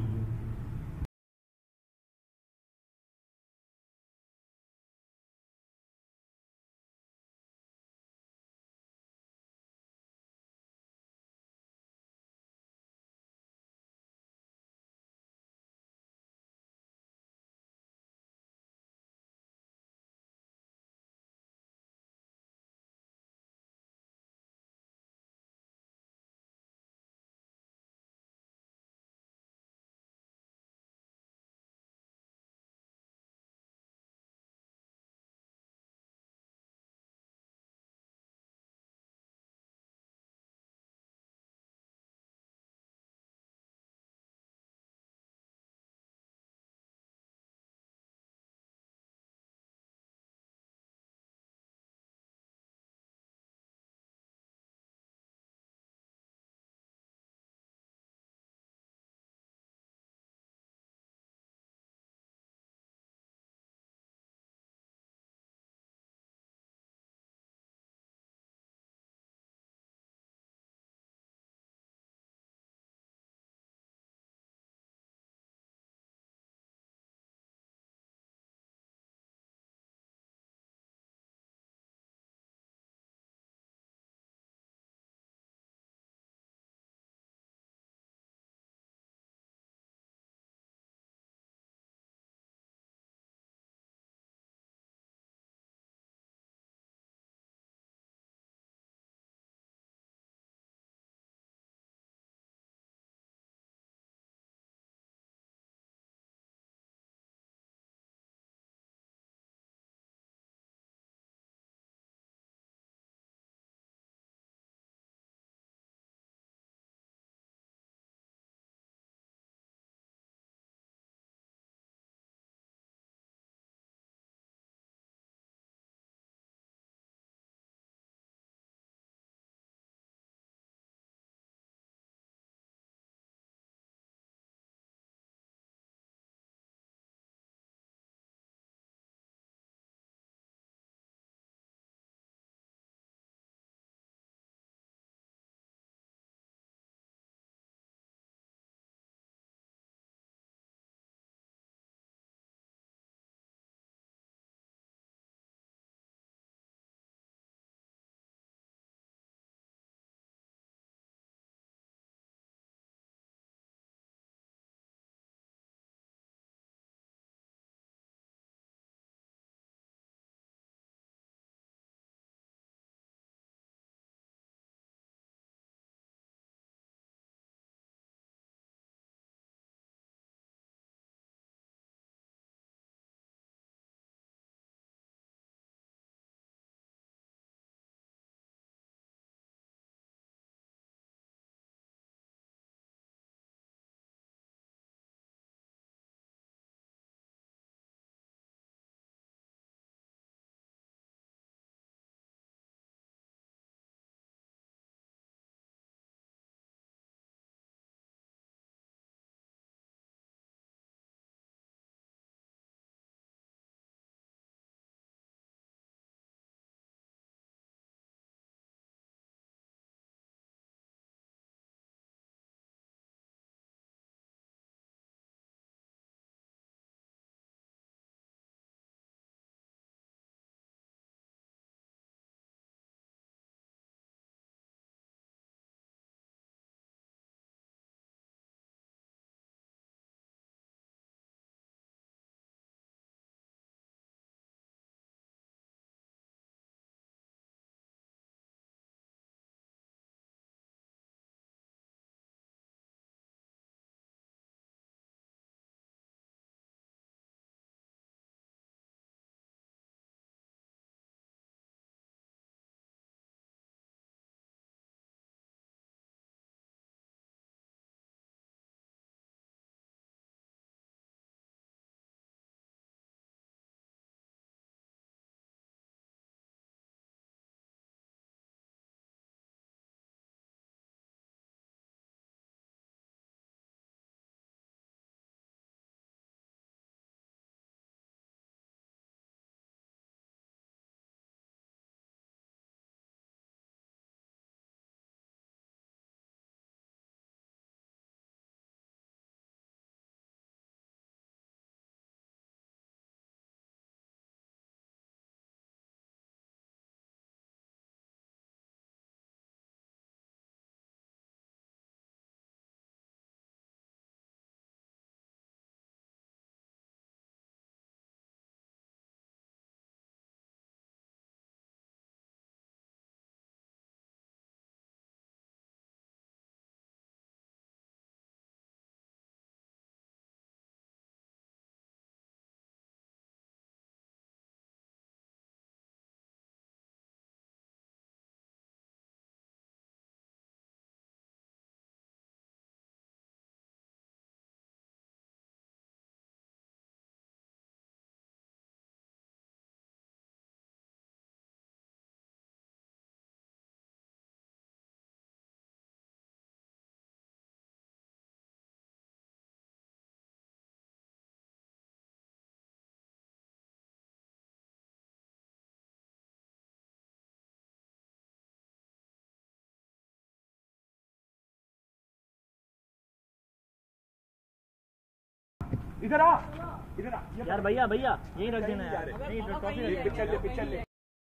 इधर आ, इधर आ। यार भैया भैया यही रख देना यार, नहीं तो ट्रॉफी रख पिक्चर ले, पिक्चर ले।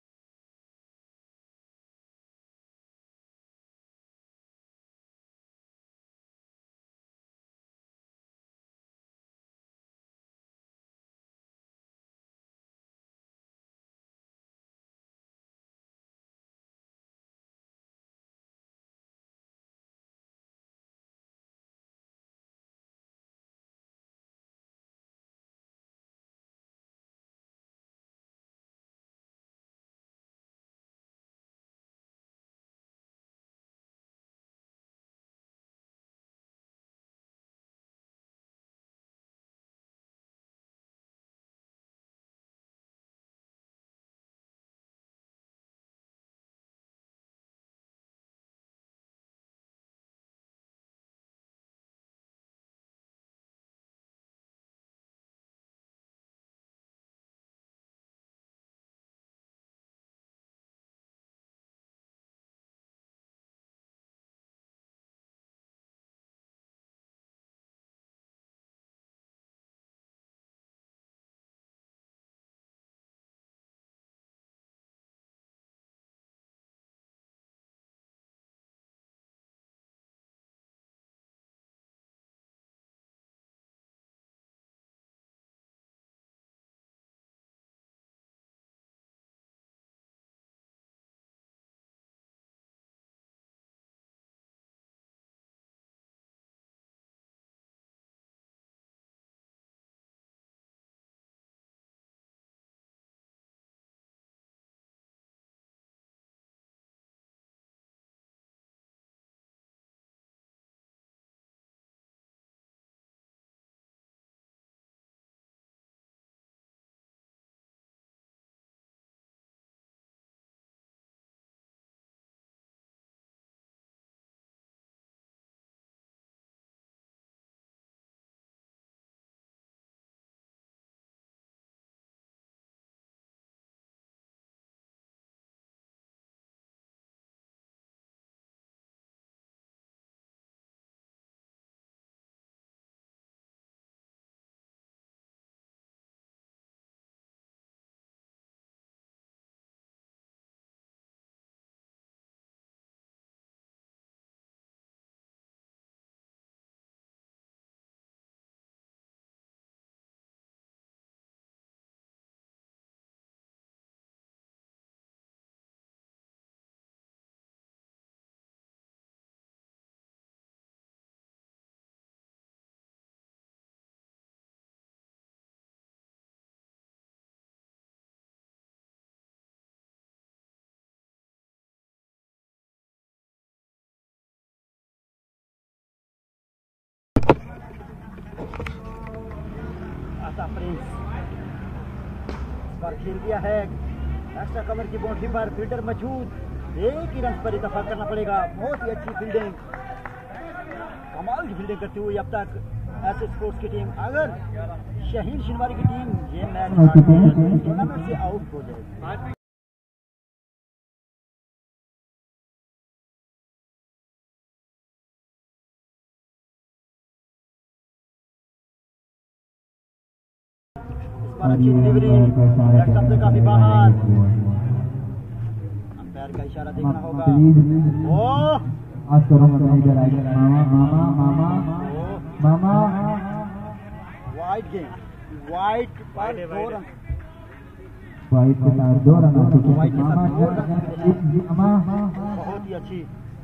आता प्रिंस इस बार खेल दिया है एक्स्ट्रा कवर की बाउंड्री पर, फील्डर मौजूद, एक ही रन पर इतफाक करना पड़ेगा। बहुत ही अच्छी फील्डिंग, कमाल की फील्डिंग करती हुई अब तक ऐसे स्पोर्ट्स की टीम। अगर शहीन शिनवारी की टीम ये मैच टूर्नामेंट से आउट हो जाएगी। अच्छी डिलीवरी, लेफ्ट स्टंप से काफी बाहर, अंपायर का इशारा देखना होगा। ओह मामा वाइड गेम, वाइड पर दो रन, वाइट के साथ दो रन वाइड के साथ दो रन, बहुत ही अच्छी।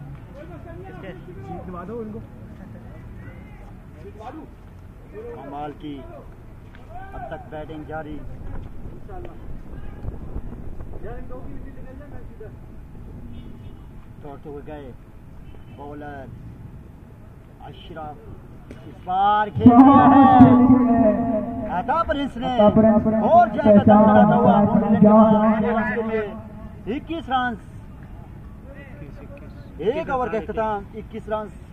कमाल की अब तक बैटिंग जारी। दौड़ते हुए गए बॉलर अशरफ, इस बार खेल दिया है अता प्रिंस ने, और जाएगा दम लगाता हुआ के लिए इक्कीस रन, एक ओवर का इख्तिताम, इक्कीस रन।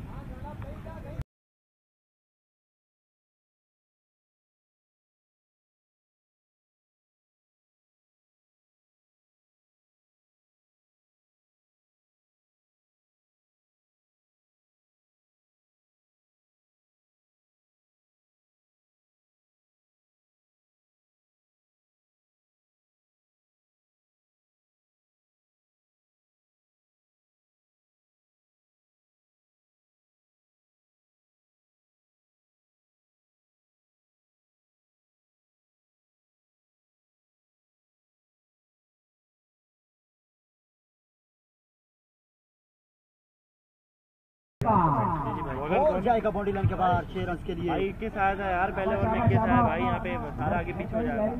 और जाएगा बॉडी लाइन के बाहर छह रन के लिए। भाई इक्कीस आया था यार पहले ओवर में, इक्कीस आया भाई, यहाँ पे सारा आगे पीछे हो जाएगा।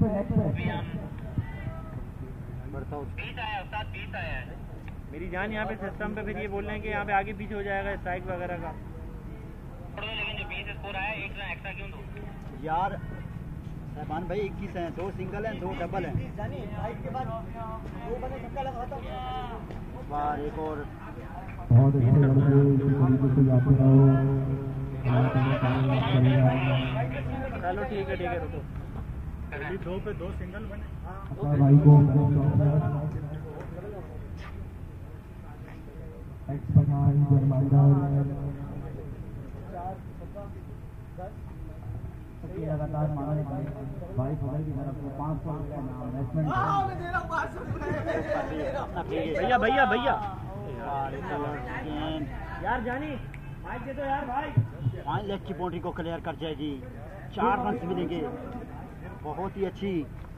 मेरी जान यहाँ पे सिस्टम पे फिर ये बोल रहे हैं कि यहाँ पे आगे पीछे हो जाएगा स्ट्राइक वगैरह का। लेकिन जो बीस स्कोर आया एक रन एक्स्ट्रा क्यों दो यार रहमान भाई, इक्कीस हैं, दो सिंगल हैं, दो डबल हैं। बार एक और बहुत अच्छे लड़के से जाते रहो। चलो ठीक है ठीक है रुको, दो पे दो सिंगल बने भाई को एक्स पठान लगातार मारा भाई फजल की तरफ से पाँच सौ रुपया इन्वेस्टमेंट। भैया भैया भैया यार जानी भाई दे दो यार भाई। पाँच लेग की बाउंड्री को क्लियर कर जाएगी, चार रन मिलेंगे, बहुत ही अच्छी।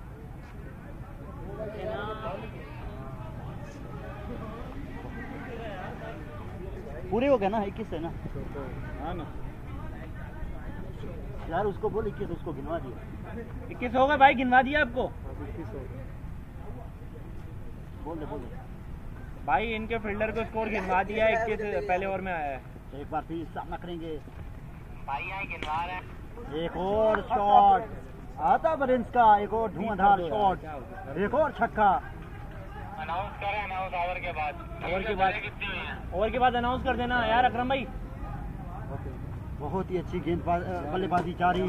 पूरे हो गए ना, इक्कीस है ना? हाँ ना यार उसको बोल इक्कीस, उसको गिनवा दिया। इक्कीस हो गए भाई, गिनवा दिया आपको। बोल दे बोल दे भाई इनके फील्डर को स्कोर गिनवा दिया है, इक्कीस पहले ओवर में आया है। एक बार फिर सामना करेंगे भाई यहाँ गिनवा रहे हैं। एक और शॉट आता बरिंस का, एक और धुआंधार शॉट, एक और छक्का। अनाउंस करें, अनाउंस ओवर के बाद। ओवर के बाद कितनी हुई है? ओवर के बाद अनाउंस कर देना यार अकरम भाई। बहुत ही अच्छी गेंद बल्लेबाजी जारी।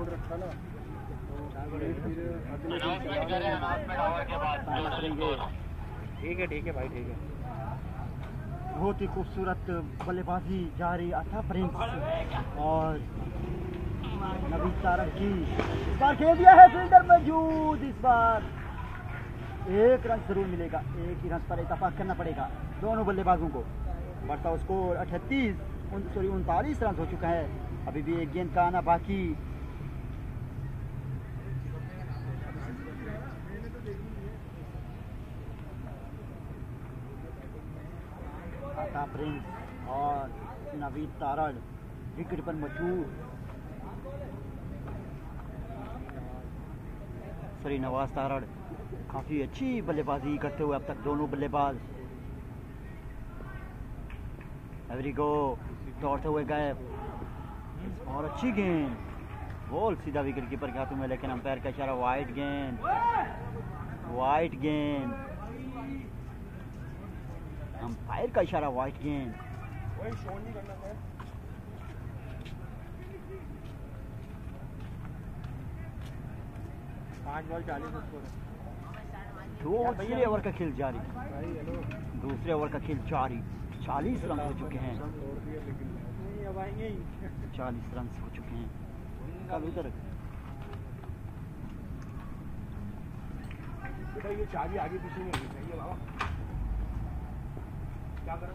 अनाउंसमेंट करें, अनाउंसमेंट ओवर के बाद। सामना करेंगे, ठीक है ठीक है भाई ठीक है। बहुत ही खूबसूरत बल्लेबाजी जारी आता प्रिंस और नवीद तारक की। इस बार खेल दिया है, फील्डर मौजूद, इस बार एक रन जरूर मिलेगा, एक ही रन पर इत्तेफाक करना पड़ेगा दोनों बल्लेबाजों को। बढ़ता स्कोर अठतीस सॉरी उनतालीस रन हो चुका है, अभी भी एक गेंद का आना बाकी। आता प्रिंस और नवीद तारड़ विकेट पर मौजूद। सॉरी नवाज तारड़ काफी अच्छी बल्लेबाजी करते हुए अब तक दोनों बल्लेबाज। एवरी गो दौड़ते हुए गए और अच्छी गेंद, बॉल सीधा विकेट कीपर के हाथों में, लेकिन अंपायर का इशारा वाइड गेंद, वाइड गेंद, अंपायर का इशारा वाइड गेंद। पाँच बॉल चालीस स्कोर है। दूसरे ओवर का खेल जारी, दूसरे ओवर का खेल जारी। चालीस रन हो चुके हैं, चालीस रन हो चुके हैं। कब उधर ये चाबी आगे पीछे नहीं होनी चाहिए बाबा, क्या करें?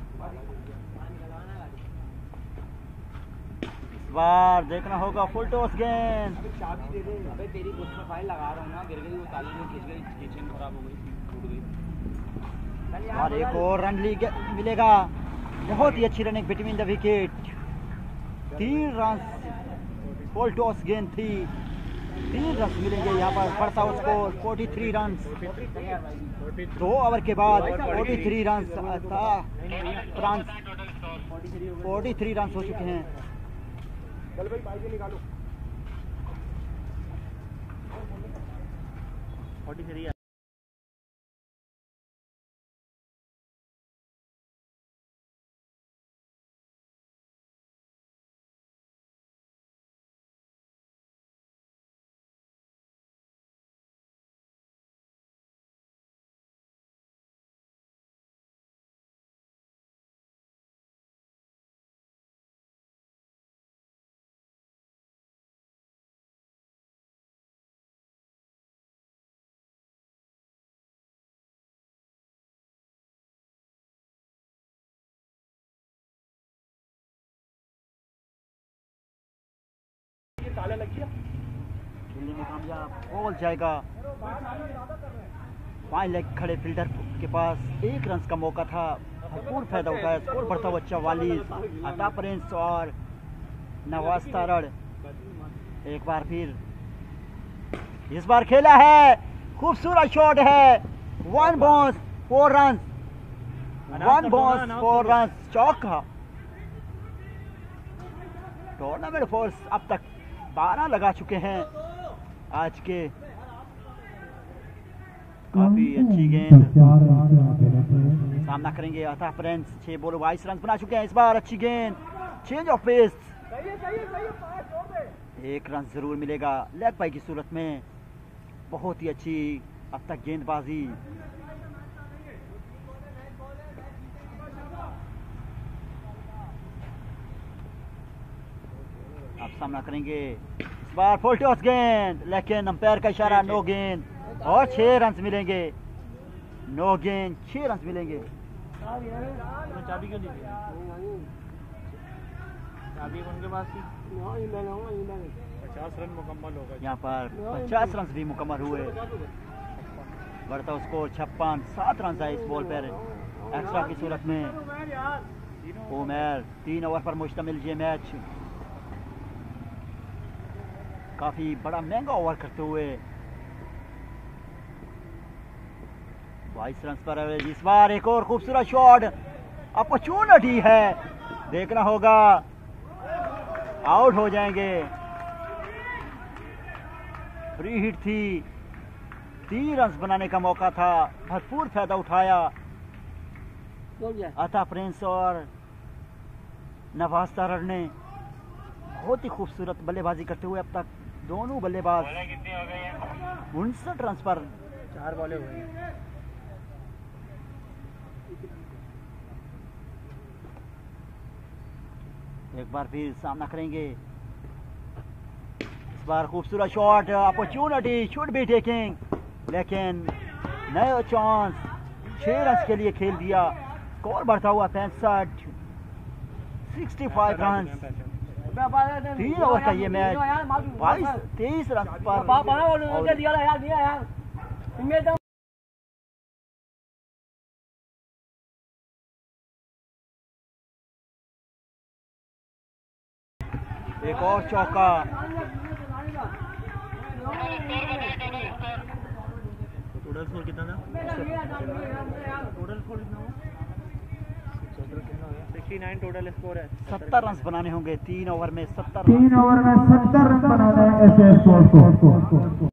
इस बार देखना होगा फुल टॉस गेंद। चाबी दे दे। अबे तेरी कुछ फाइल लगा रहा हूँ ना, गिर गई वो ताली में, खींच गई, किचन खराब हो गई, टूट गई। और एक और रन मिलेगा, बहुत ही अच्छी रनिंग बिटवीन द विकेट। तीन रन फुल टॉस गेंद थी, तीन रन मिलेंगे यहाँ पर। बढ़ता स्कोर तैंतालीस रन, दो ओवर के बाद तैंतालीस रन था फ्रांस, तैंतालीस रन हो चुके हैं। चल भाई बाइक निकालो। तैंतालीस ताला लग गया, खेलने में कामयाब, बॉल जाएगा। पांच लेग खड़े फील्डर के पास एक रन का मौका था, भरपूर फायदा उठाया। स्कोर बढ़ता हुआ चवालीस। अता प्रिंस और नवाज तारड़ एक बार फिर इस बार खेला है, खूबसूरत शॉट है। One bounce four run, one bounce four run, चौका। टूर्नामेंट फोर्स अब तक बारह लगा चुके हैं आज के। काफी अच्छी गेंद, सामना करेंगे अता प्रिंस। छह बॉल बाईस रन बना चुके हैं इस बार। अच्छी गेंद, चेंज ऑफ पेस, एक रन जरूर मिलेगा लेग बाई की सूरत में। बहुत ही अच्छी अब तक गेंदबाजी। अब सामना करेंगे इस बार फुल टॉस गेंद, लेकिन अंपायर का इशारा नो गेंद और छह रन मिलेंगे। नो गेंद, छह रन मिलेंगे। चाबी क्यों नहीं दी? चाबी उनके पास थी। पचास रन मुकम्मल होगा यहाँ पर पचास रन भी मुकम्मल हुए। बढ़ता स्कोर छप्पन। सात रन आए इस बॉल पर एक्स्ट्रा की सूरत में। उमर तीन ओवर पर मुश्तमिल ये मैच काफी बड़ा महंगा ओवर करते हुए बाईस रन पर एवरेज। इस बार एक और खूबसूरत शॉट, अपॉर्चुनिटी है, देखना होगा। आउट हो जाएंगे। फ्री हिट थी, तीन रन बनाने का मौका था, भरपूर फायदा उठाया अता प्रिंस और नवाज तारड़ ने। बहुत ही खूबसूरत बल्लेबाजी करते हुए अब तक दोनों बल्लेबाज उनसठ रन पर चार बॉलें हुए हैं। एक बार फिर सामना करेंगे। इस बार खूबसूरत shot, opportunity should be taking, लेकिन नया चांस। छह रन के लिए खेल दिया। स्कोर बढ़ता हुआ पैंसठ, सिक्सटी फाइव रन। तीन ओवर का ये मैच बाईस तेईस रन पर। एक और चौका। टोटल स्कोर कितना था? टोटल स्कोर कितना हुआ? उनहत्तर टोटल स्कोर है। सत्तर रन बनाने होंगे तीन ओवर में। सत्तर तीन ओवर में सत्तर रन बनाना है ऐसे स्कोर को।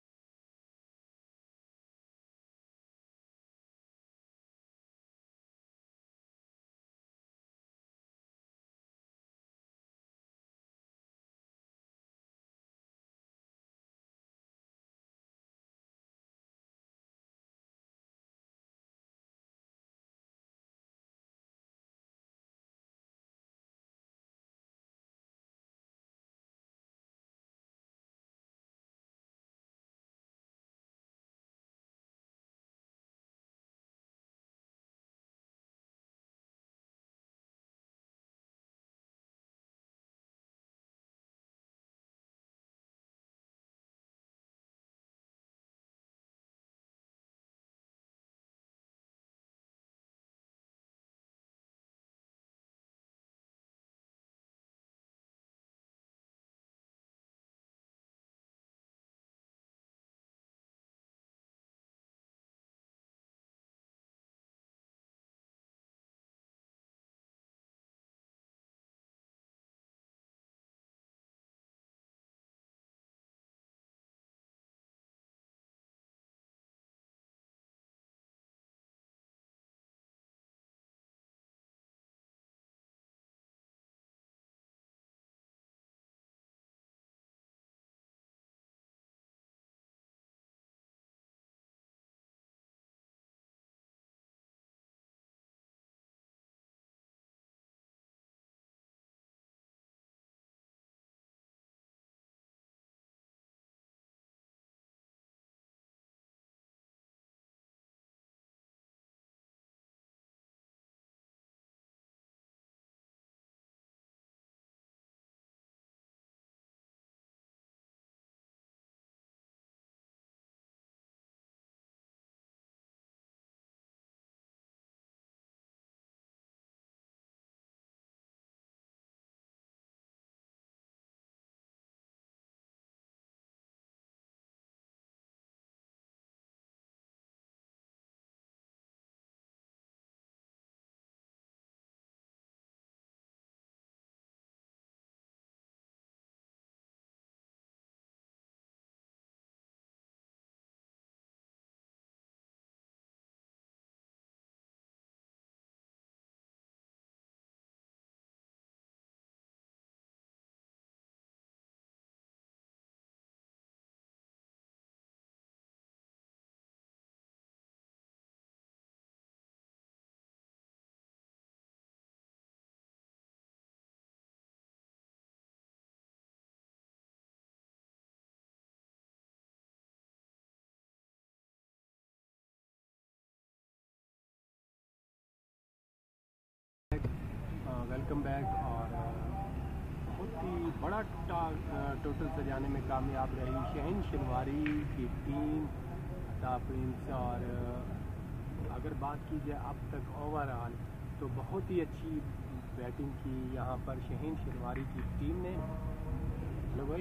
Welcome back. और बहुत ही बड़ा टोटल सजाने में कामयाब रही शहीन शिनवारी की टीम प्रिंस। और अगर बात की जाए अब तक ओवरऑल तो बहुत ही अच्छी बैटिंग की यहाँ पर शहीन शिनवारी की टीम ने। हेलो भाई,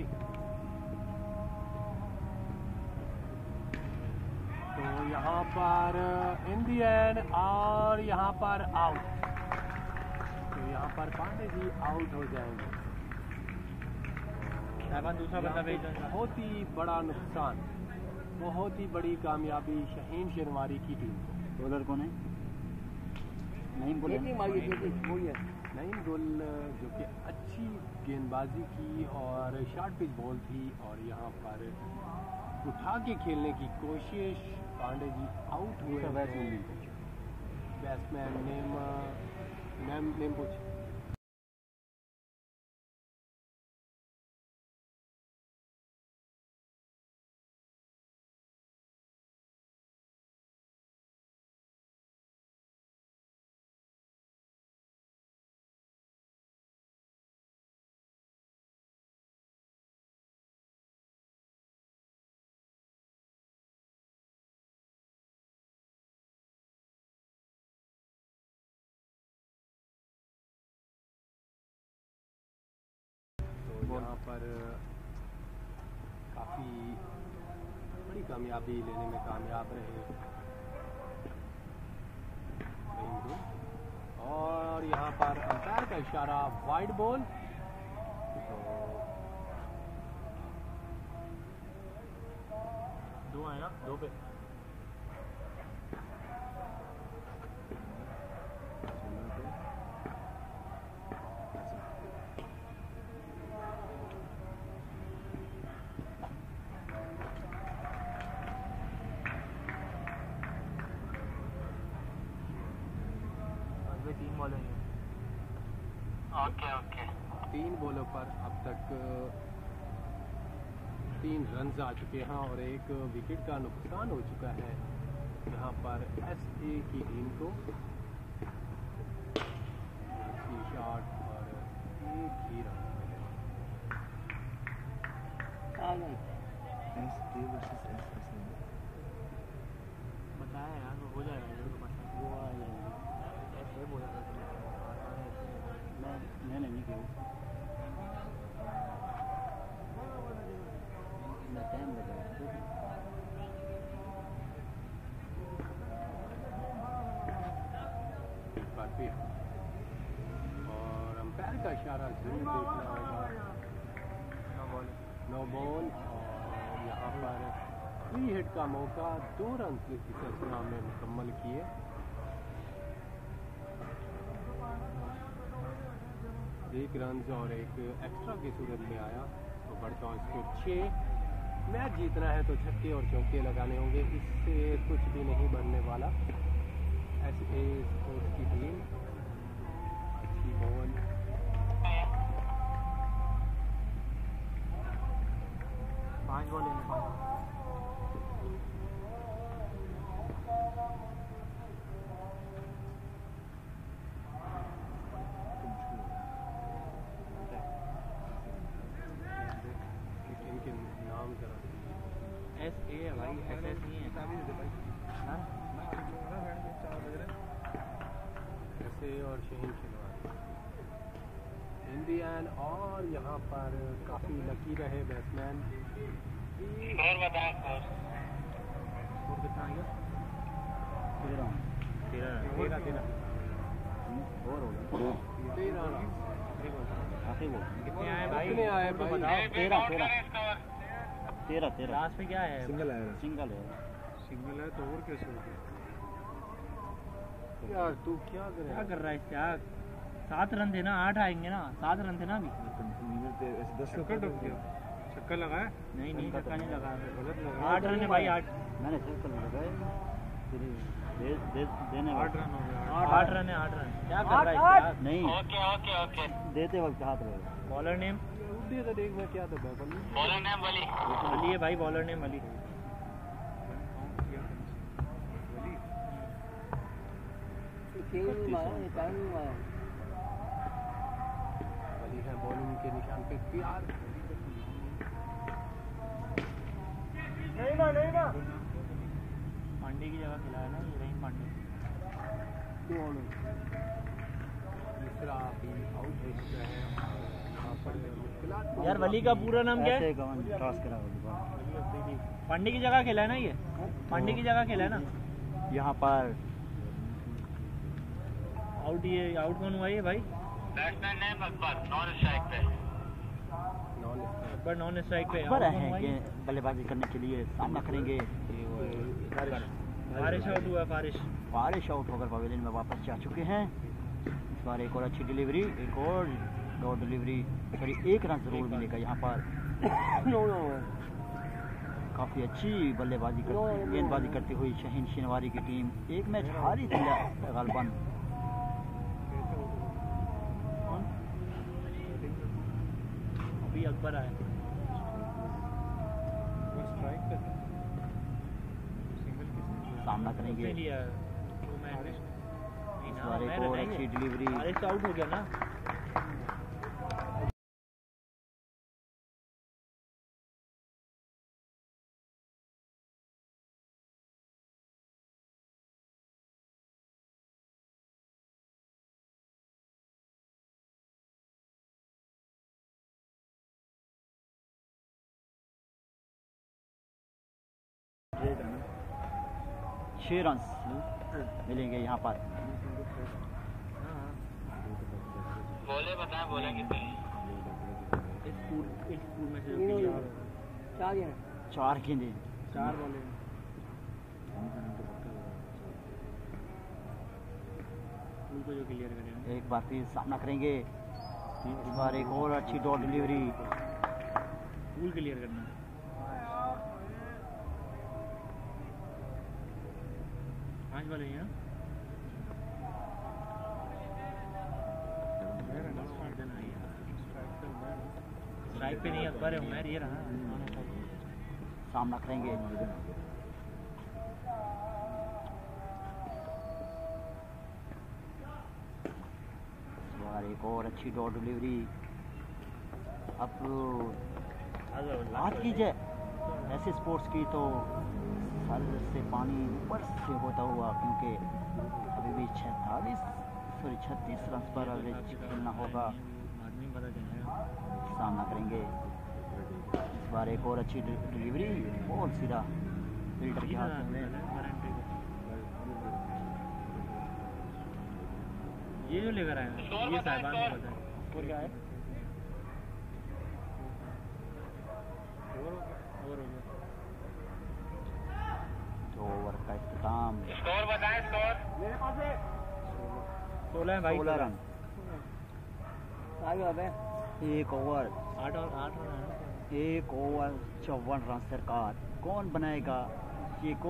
तो यहाँ पर इन दी एंड और यहाँ पर आउट, तो यहाँ पर पांडे जी आउट हो जाएंगे। दूसरा बंदा भेज दो। बहुत ही बड़ा नुकसान, बहुत ही बड़ी कामयाबी शहीन शिनवारी की टीम को। बॉलर कौन है? नईम गुल। नईम गुल जो कि अच्छी गेंदबाजी की और शॉर्ट पिच बॉल थी और यहाँ पर उठा के खेलने की कोशिश। पांडे जी आउट हुए। बैट्समैन नेम नेम नेम पूछ यहाँ पर काफ़ी बड़ी कामयाबी लेने में कामयाब रहे। और यहाँ पर अंपायर का इशारा वाइड बॉल। दो है ना, दो पे तीन बॉल है। Okay okay. तीन बॉलों पर अब तक तीन रन आ चुके हैं और एक विकेट का नुकसान हो चुका है यहाँ पर एस ए की टीम को। अच्छी शॉट और एक ही रन बताया यार, वो हो जाएगा। वो आ जाएगा। ऐसे बोला था मैं नहीं किया टाइम लगा। एक बार फिर और अंपायर का इशारा जरूर देखना होगा। No ball no ball. और यहाँ पर फ्री हिट का मौका दो रन से सिलसिला में मुकम्मल किए। एक रन और एक एक्स्ट्रा की सूरत में आया तो बढ़ता स्कोर छः। मैच जीतना है तो छक्के और चौके लगाने होंगे, इससे कुछ भी नहीं बनने वाला। एस ए स्पोर्ट्स की टीम अच्छी बॉल। पाँच बॉल लेने पाँच। एस ए है भाई, एस एस नहीं है। एस ए और शहीन शिनवारी इंडियन। और यहाँ पर काफ़ी लकी रहे बैट्समैन। और बताएं स्कोर। स्कोर कितना आ गया? तेरह तेरह तेरह तेरह और हो गया। तेरह रन। आखिरी वो कितने आए भाई? कितने आए भाई? बताओ। तेरह तेरह तेरह तेरह लास्ट में क्या है? सिंगल है। सिंगल है। सिंगल है तो और कैसे हो गया यार? तू क्या कर क्या कर रहा है त्याग? सात रन थे ना, आठ आएंगे ना, सात रन थे ना अभी। छक्का डूब गया? छक्का लगाया? नहीं नहीं, छक्का नहीं लगा। गलत लगा। आठ रन है भाई, आठ। मैंने छक्का लगाया। दे, दे, देने आठ रन हो गया। आठ रन है, आठ रन। क्या कर रहा है त्याग? नहीं ओके ओके ओके। देते वक्त हाथ रहेगा। बॉलर नेम उड़े तो देख मैं क्या था बैबल। Bowler name Wali. अली है भाई, बॉलर नेम अली। के निशान पे तैयार। नहीं ना नहीं ना पांडे की जगह खिलाया ना ये रहीम पांडे। तीसरा भी आउट हो चुका है यहाँ पर। यार वली का पूरा नाम क्या है? टॉस करा पांडे की जगह खेला है ना ये? पांडे की जगह खेला है ना? यहाँ पर आउट ये आउट कौन हुआ ये भाई? बैट्समैन है अकबर नॉन स्ट्राइक पे। अकबर नॉन स्ट्राइक पे पर हैं कि बल्लेबाजी करने के लिए सामना करेंगे। फारिश आउट हुआ। फारिश फारिश आउट होकर पवेलियन में वापस जा चुके हैं। इस बार एक और अच्छी डिलीवरी, एक और दो डिलीवरी, सॉरी एक रन जरूर मिलेगा यहाँ पर। काफी अच्छी बल्लेबाजी कर गेंदबाजी करती हुई शहीन शिनवारी की टीम एक मैच हारी थी गालबन। अभी अकबर आया। सामना करेंगे। इस बार एक और अच्छी डिलीवरी। फारिश आउट हो गया ना? छह रन मिलेंगे यहाँ पर। बोले बताएं बोले कितने? स्कूल स्कूल में से चार चार गेंदे चार बॉले को जो क्लियर करेंगे। एक बार फिर सामना करेंगे। इस बार एक और अच्छी डॉट डिलीवरी। फूल क्लियर करना है। पांच वाले हैं स्ट्राइक पे नहीं अकबर है उमर ये रहा। सामना करेंगे। इस बार एक और अच्छी डॉट डिलीवरी। अब बात की जाए ऐसे स्पोर्ट्स की तो सर से पानी ऊपर से होता हुआ, क्योंकि अभी भी छत्तालीस सॉरी छत्तीस रन पर एवरेज खेलना होगा। सामना करेंगे। इस बार एक और अच्छी डिलीवरी और सीधा फील्डर के हाथ में। ये जो लेकर आए हैं ये साहिबान को पता है और क्या है। ओवर हो गया। तो ओवर का इख्तिताम। स्कोर बताएं स्कोर। मेरे पास है सोलह है भाई। सोलह रन एक ओवर आठ और आठ रन एक ओवर चौवन रन सरकार। कौन बनाएगा ये को?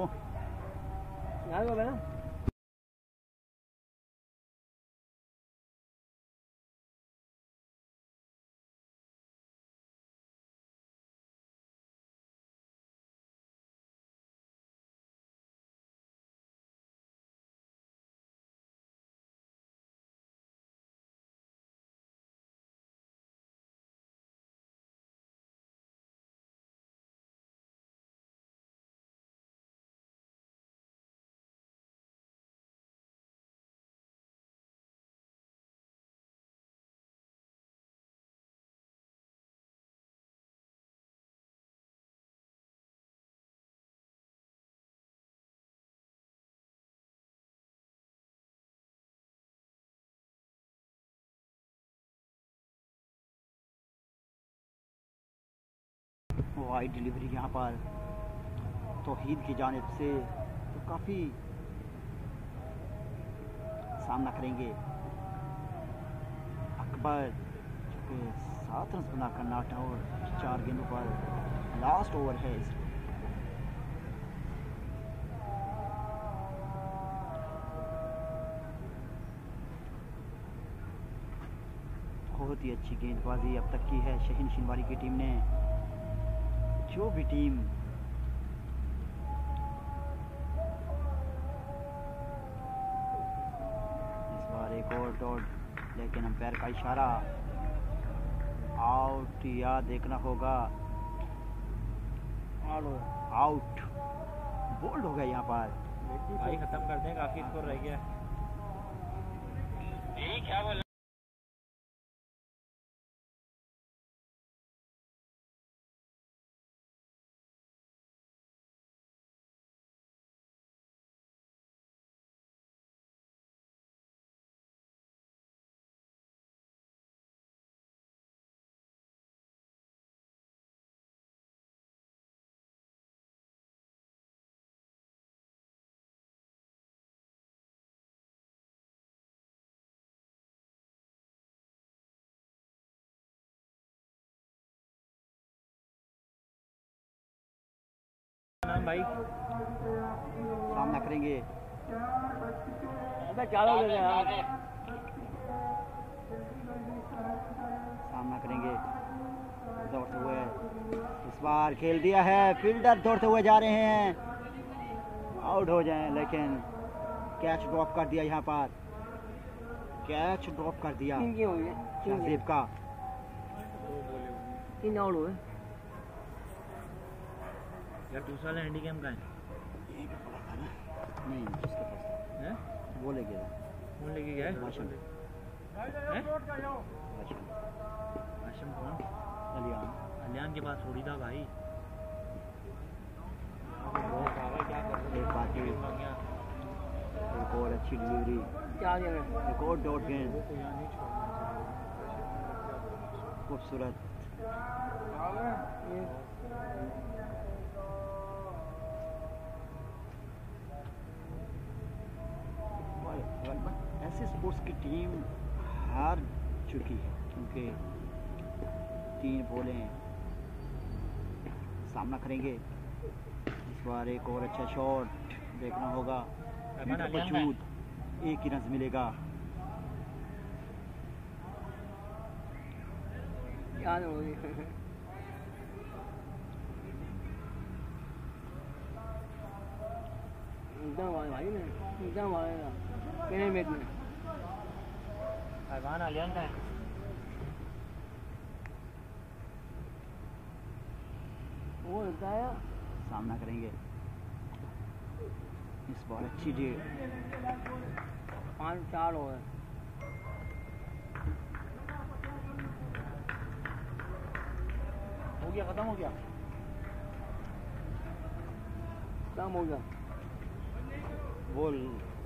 वाइड डिलीवरी यहाँ पर तौहीद की जानिब से, तो काफ़ी सामना करेंगे अकबर, जो कि सात रन बनाकर नॉट आउट चार गेंदों पर। लास्ट ओवर है इस बहुत ही अच्छी गेंदबाजी अब तक की है शहीन शिनवारी की टीम ने। जो भी टीम इस बार एक और डॉट, लेकिन अंपायर का इशारा आउट या देखना होगा, आउट बोल्ड हो गया यहाँ पर। भाई खत्म कर दें, काफी स्कोर रह गया। यही क्या बोल भाई सामना करेंगे, सामना करेंगे दौड़ते हुए। इस बार खेल दिया है, फील्डर दौड़ते हुए जा रहे हैं, आउट हो जाएं, लेकिन कैच ड्रॉप कर दिया यहाँ पर, कैच ड्रॉप कर दिया शाहजेब का। तीन आउट हुए यार, दूसरा वाला हैंडीकैम का है नहीं, जिसके पास हैं? वो ले गया, कौन लेके गया है? भाषण हैं? भाषण आशम कौन? अलियान। अलियान के पास थोड़ी था भाई। एक बाकी, एक और अच्छी डिलीवरी, एक और डॉट गेंद, खूबसूरत। ऐसे स्पोर्ट्स की टीम हार चुकी है क्योंकि तीन बॉलें सामना करेंगे। इस बार एक और अच्छा शॉट देखना होगा, एक ही रन मिलेगा। अरमान अलियान का है। वो होता है सामना करेंगे, इस बार अच्छी डेढ़, पाँच चार हो गए। हो गया, खत्म हो गया, खत्म हो गया। बॉल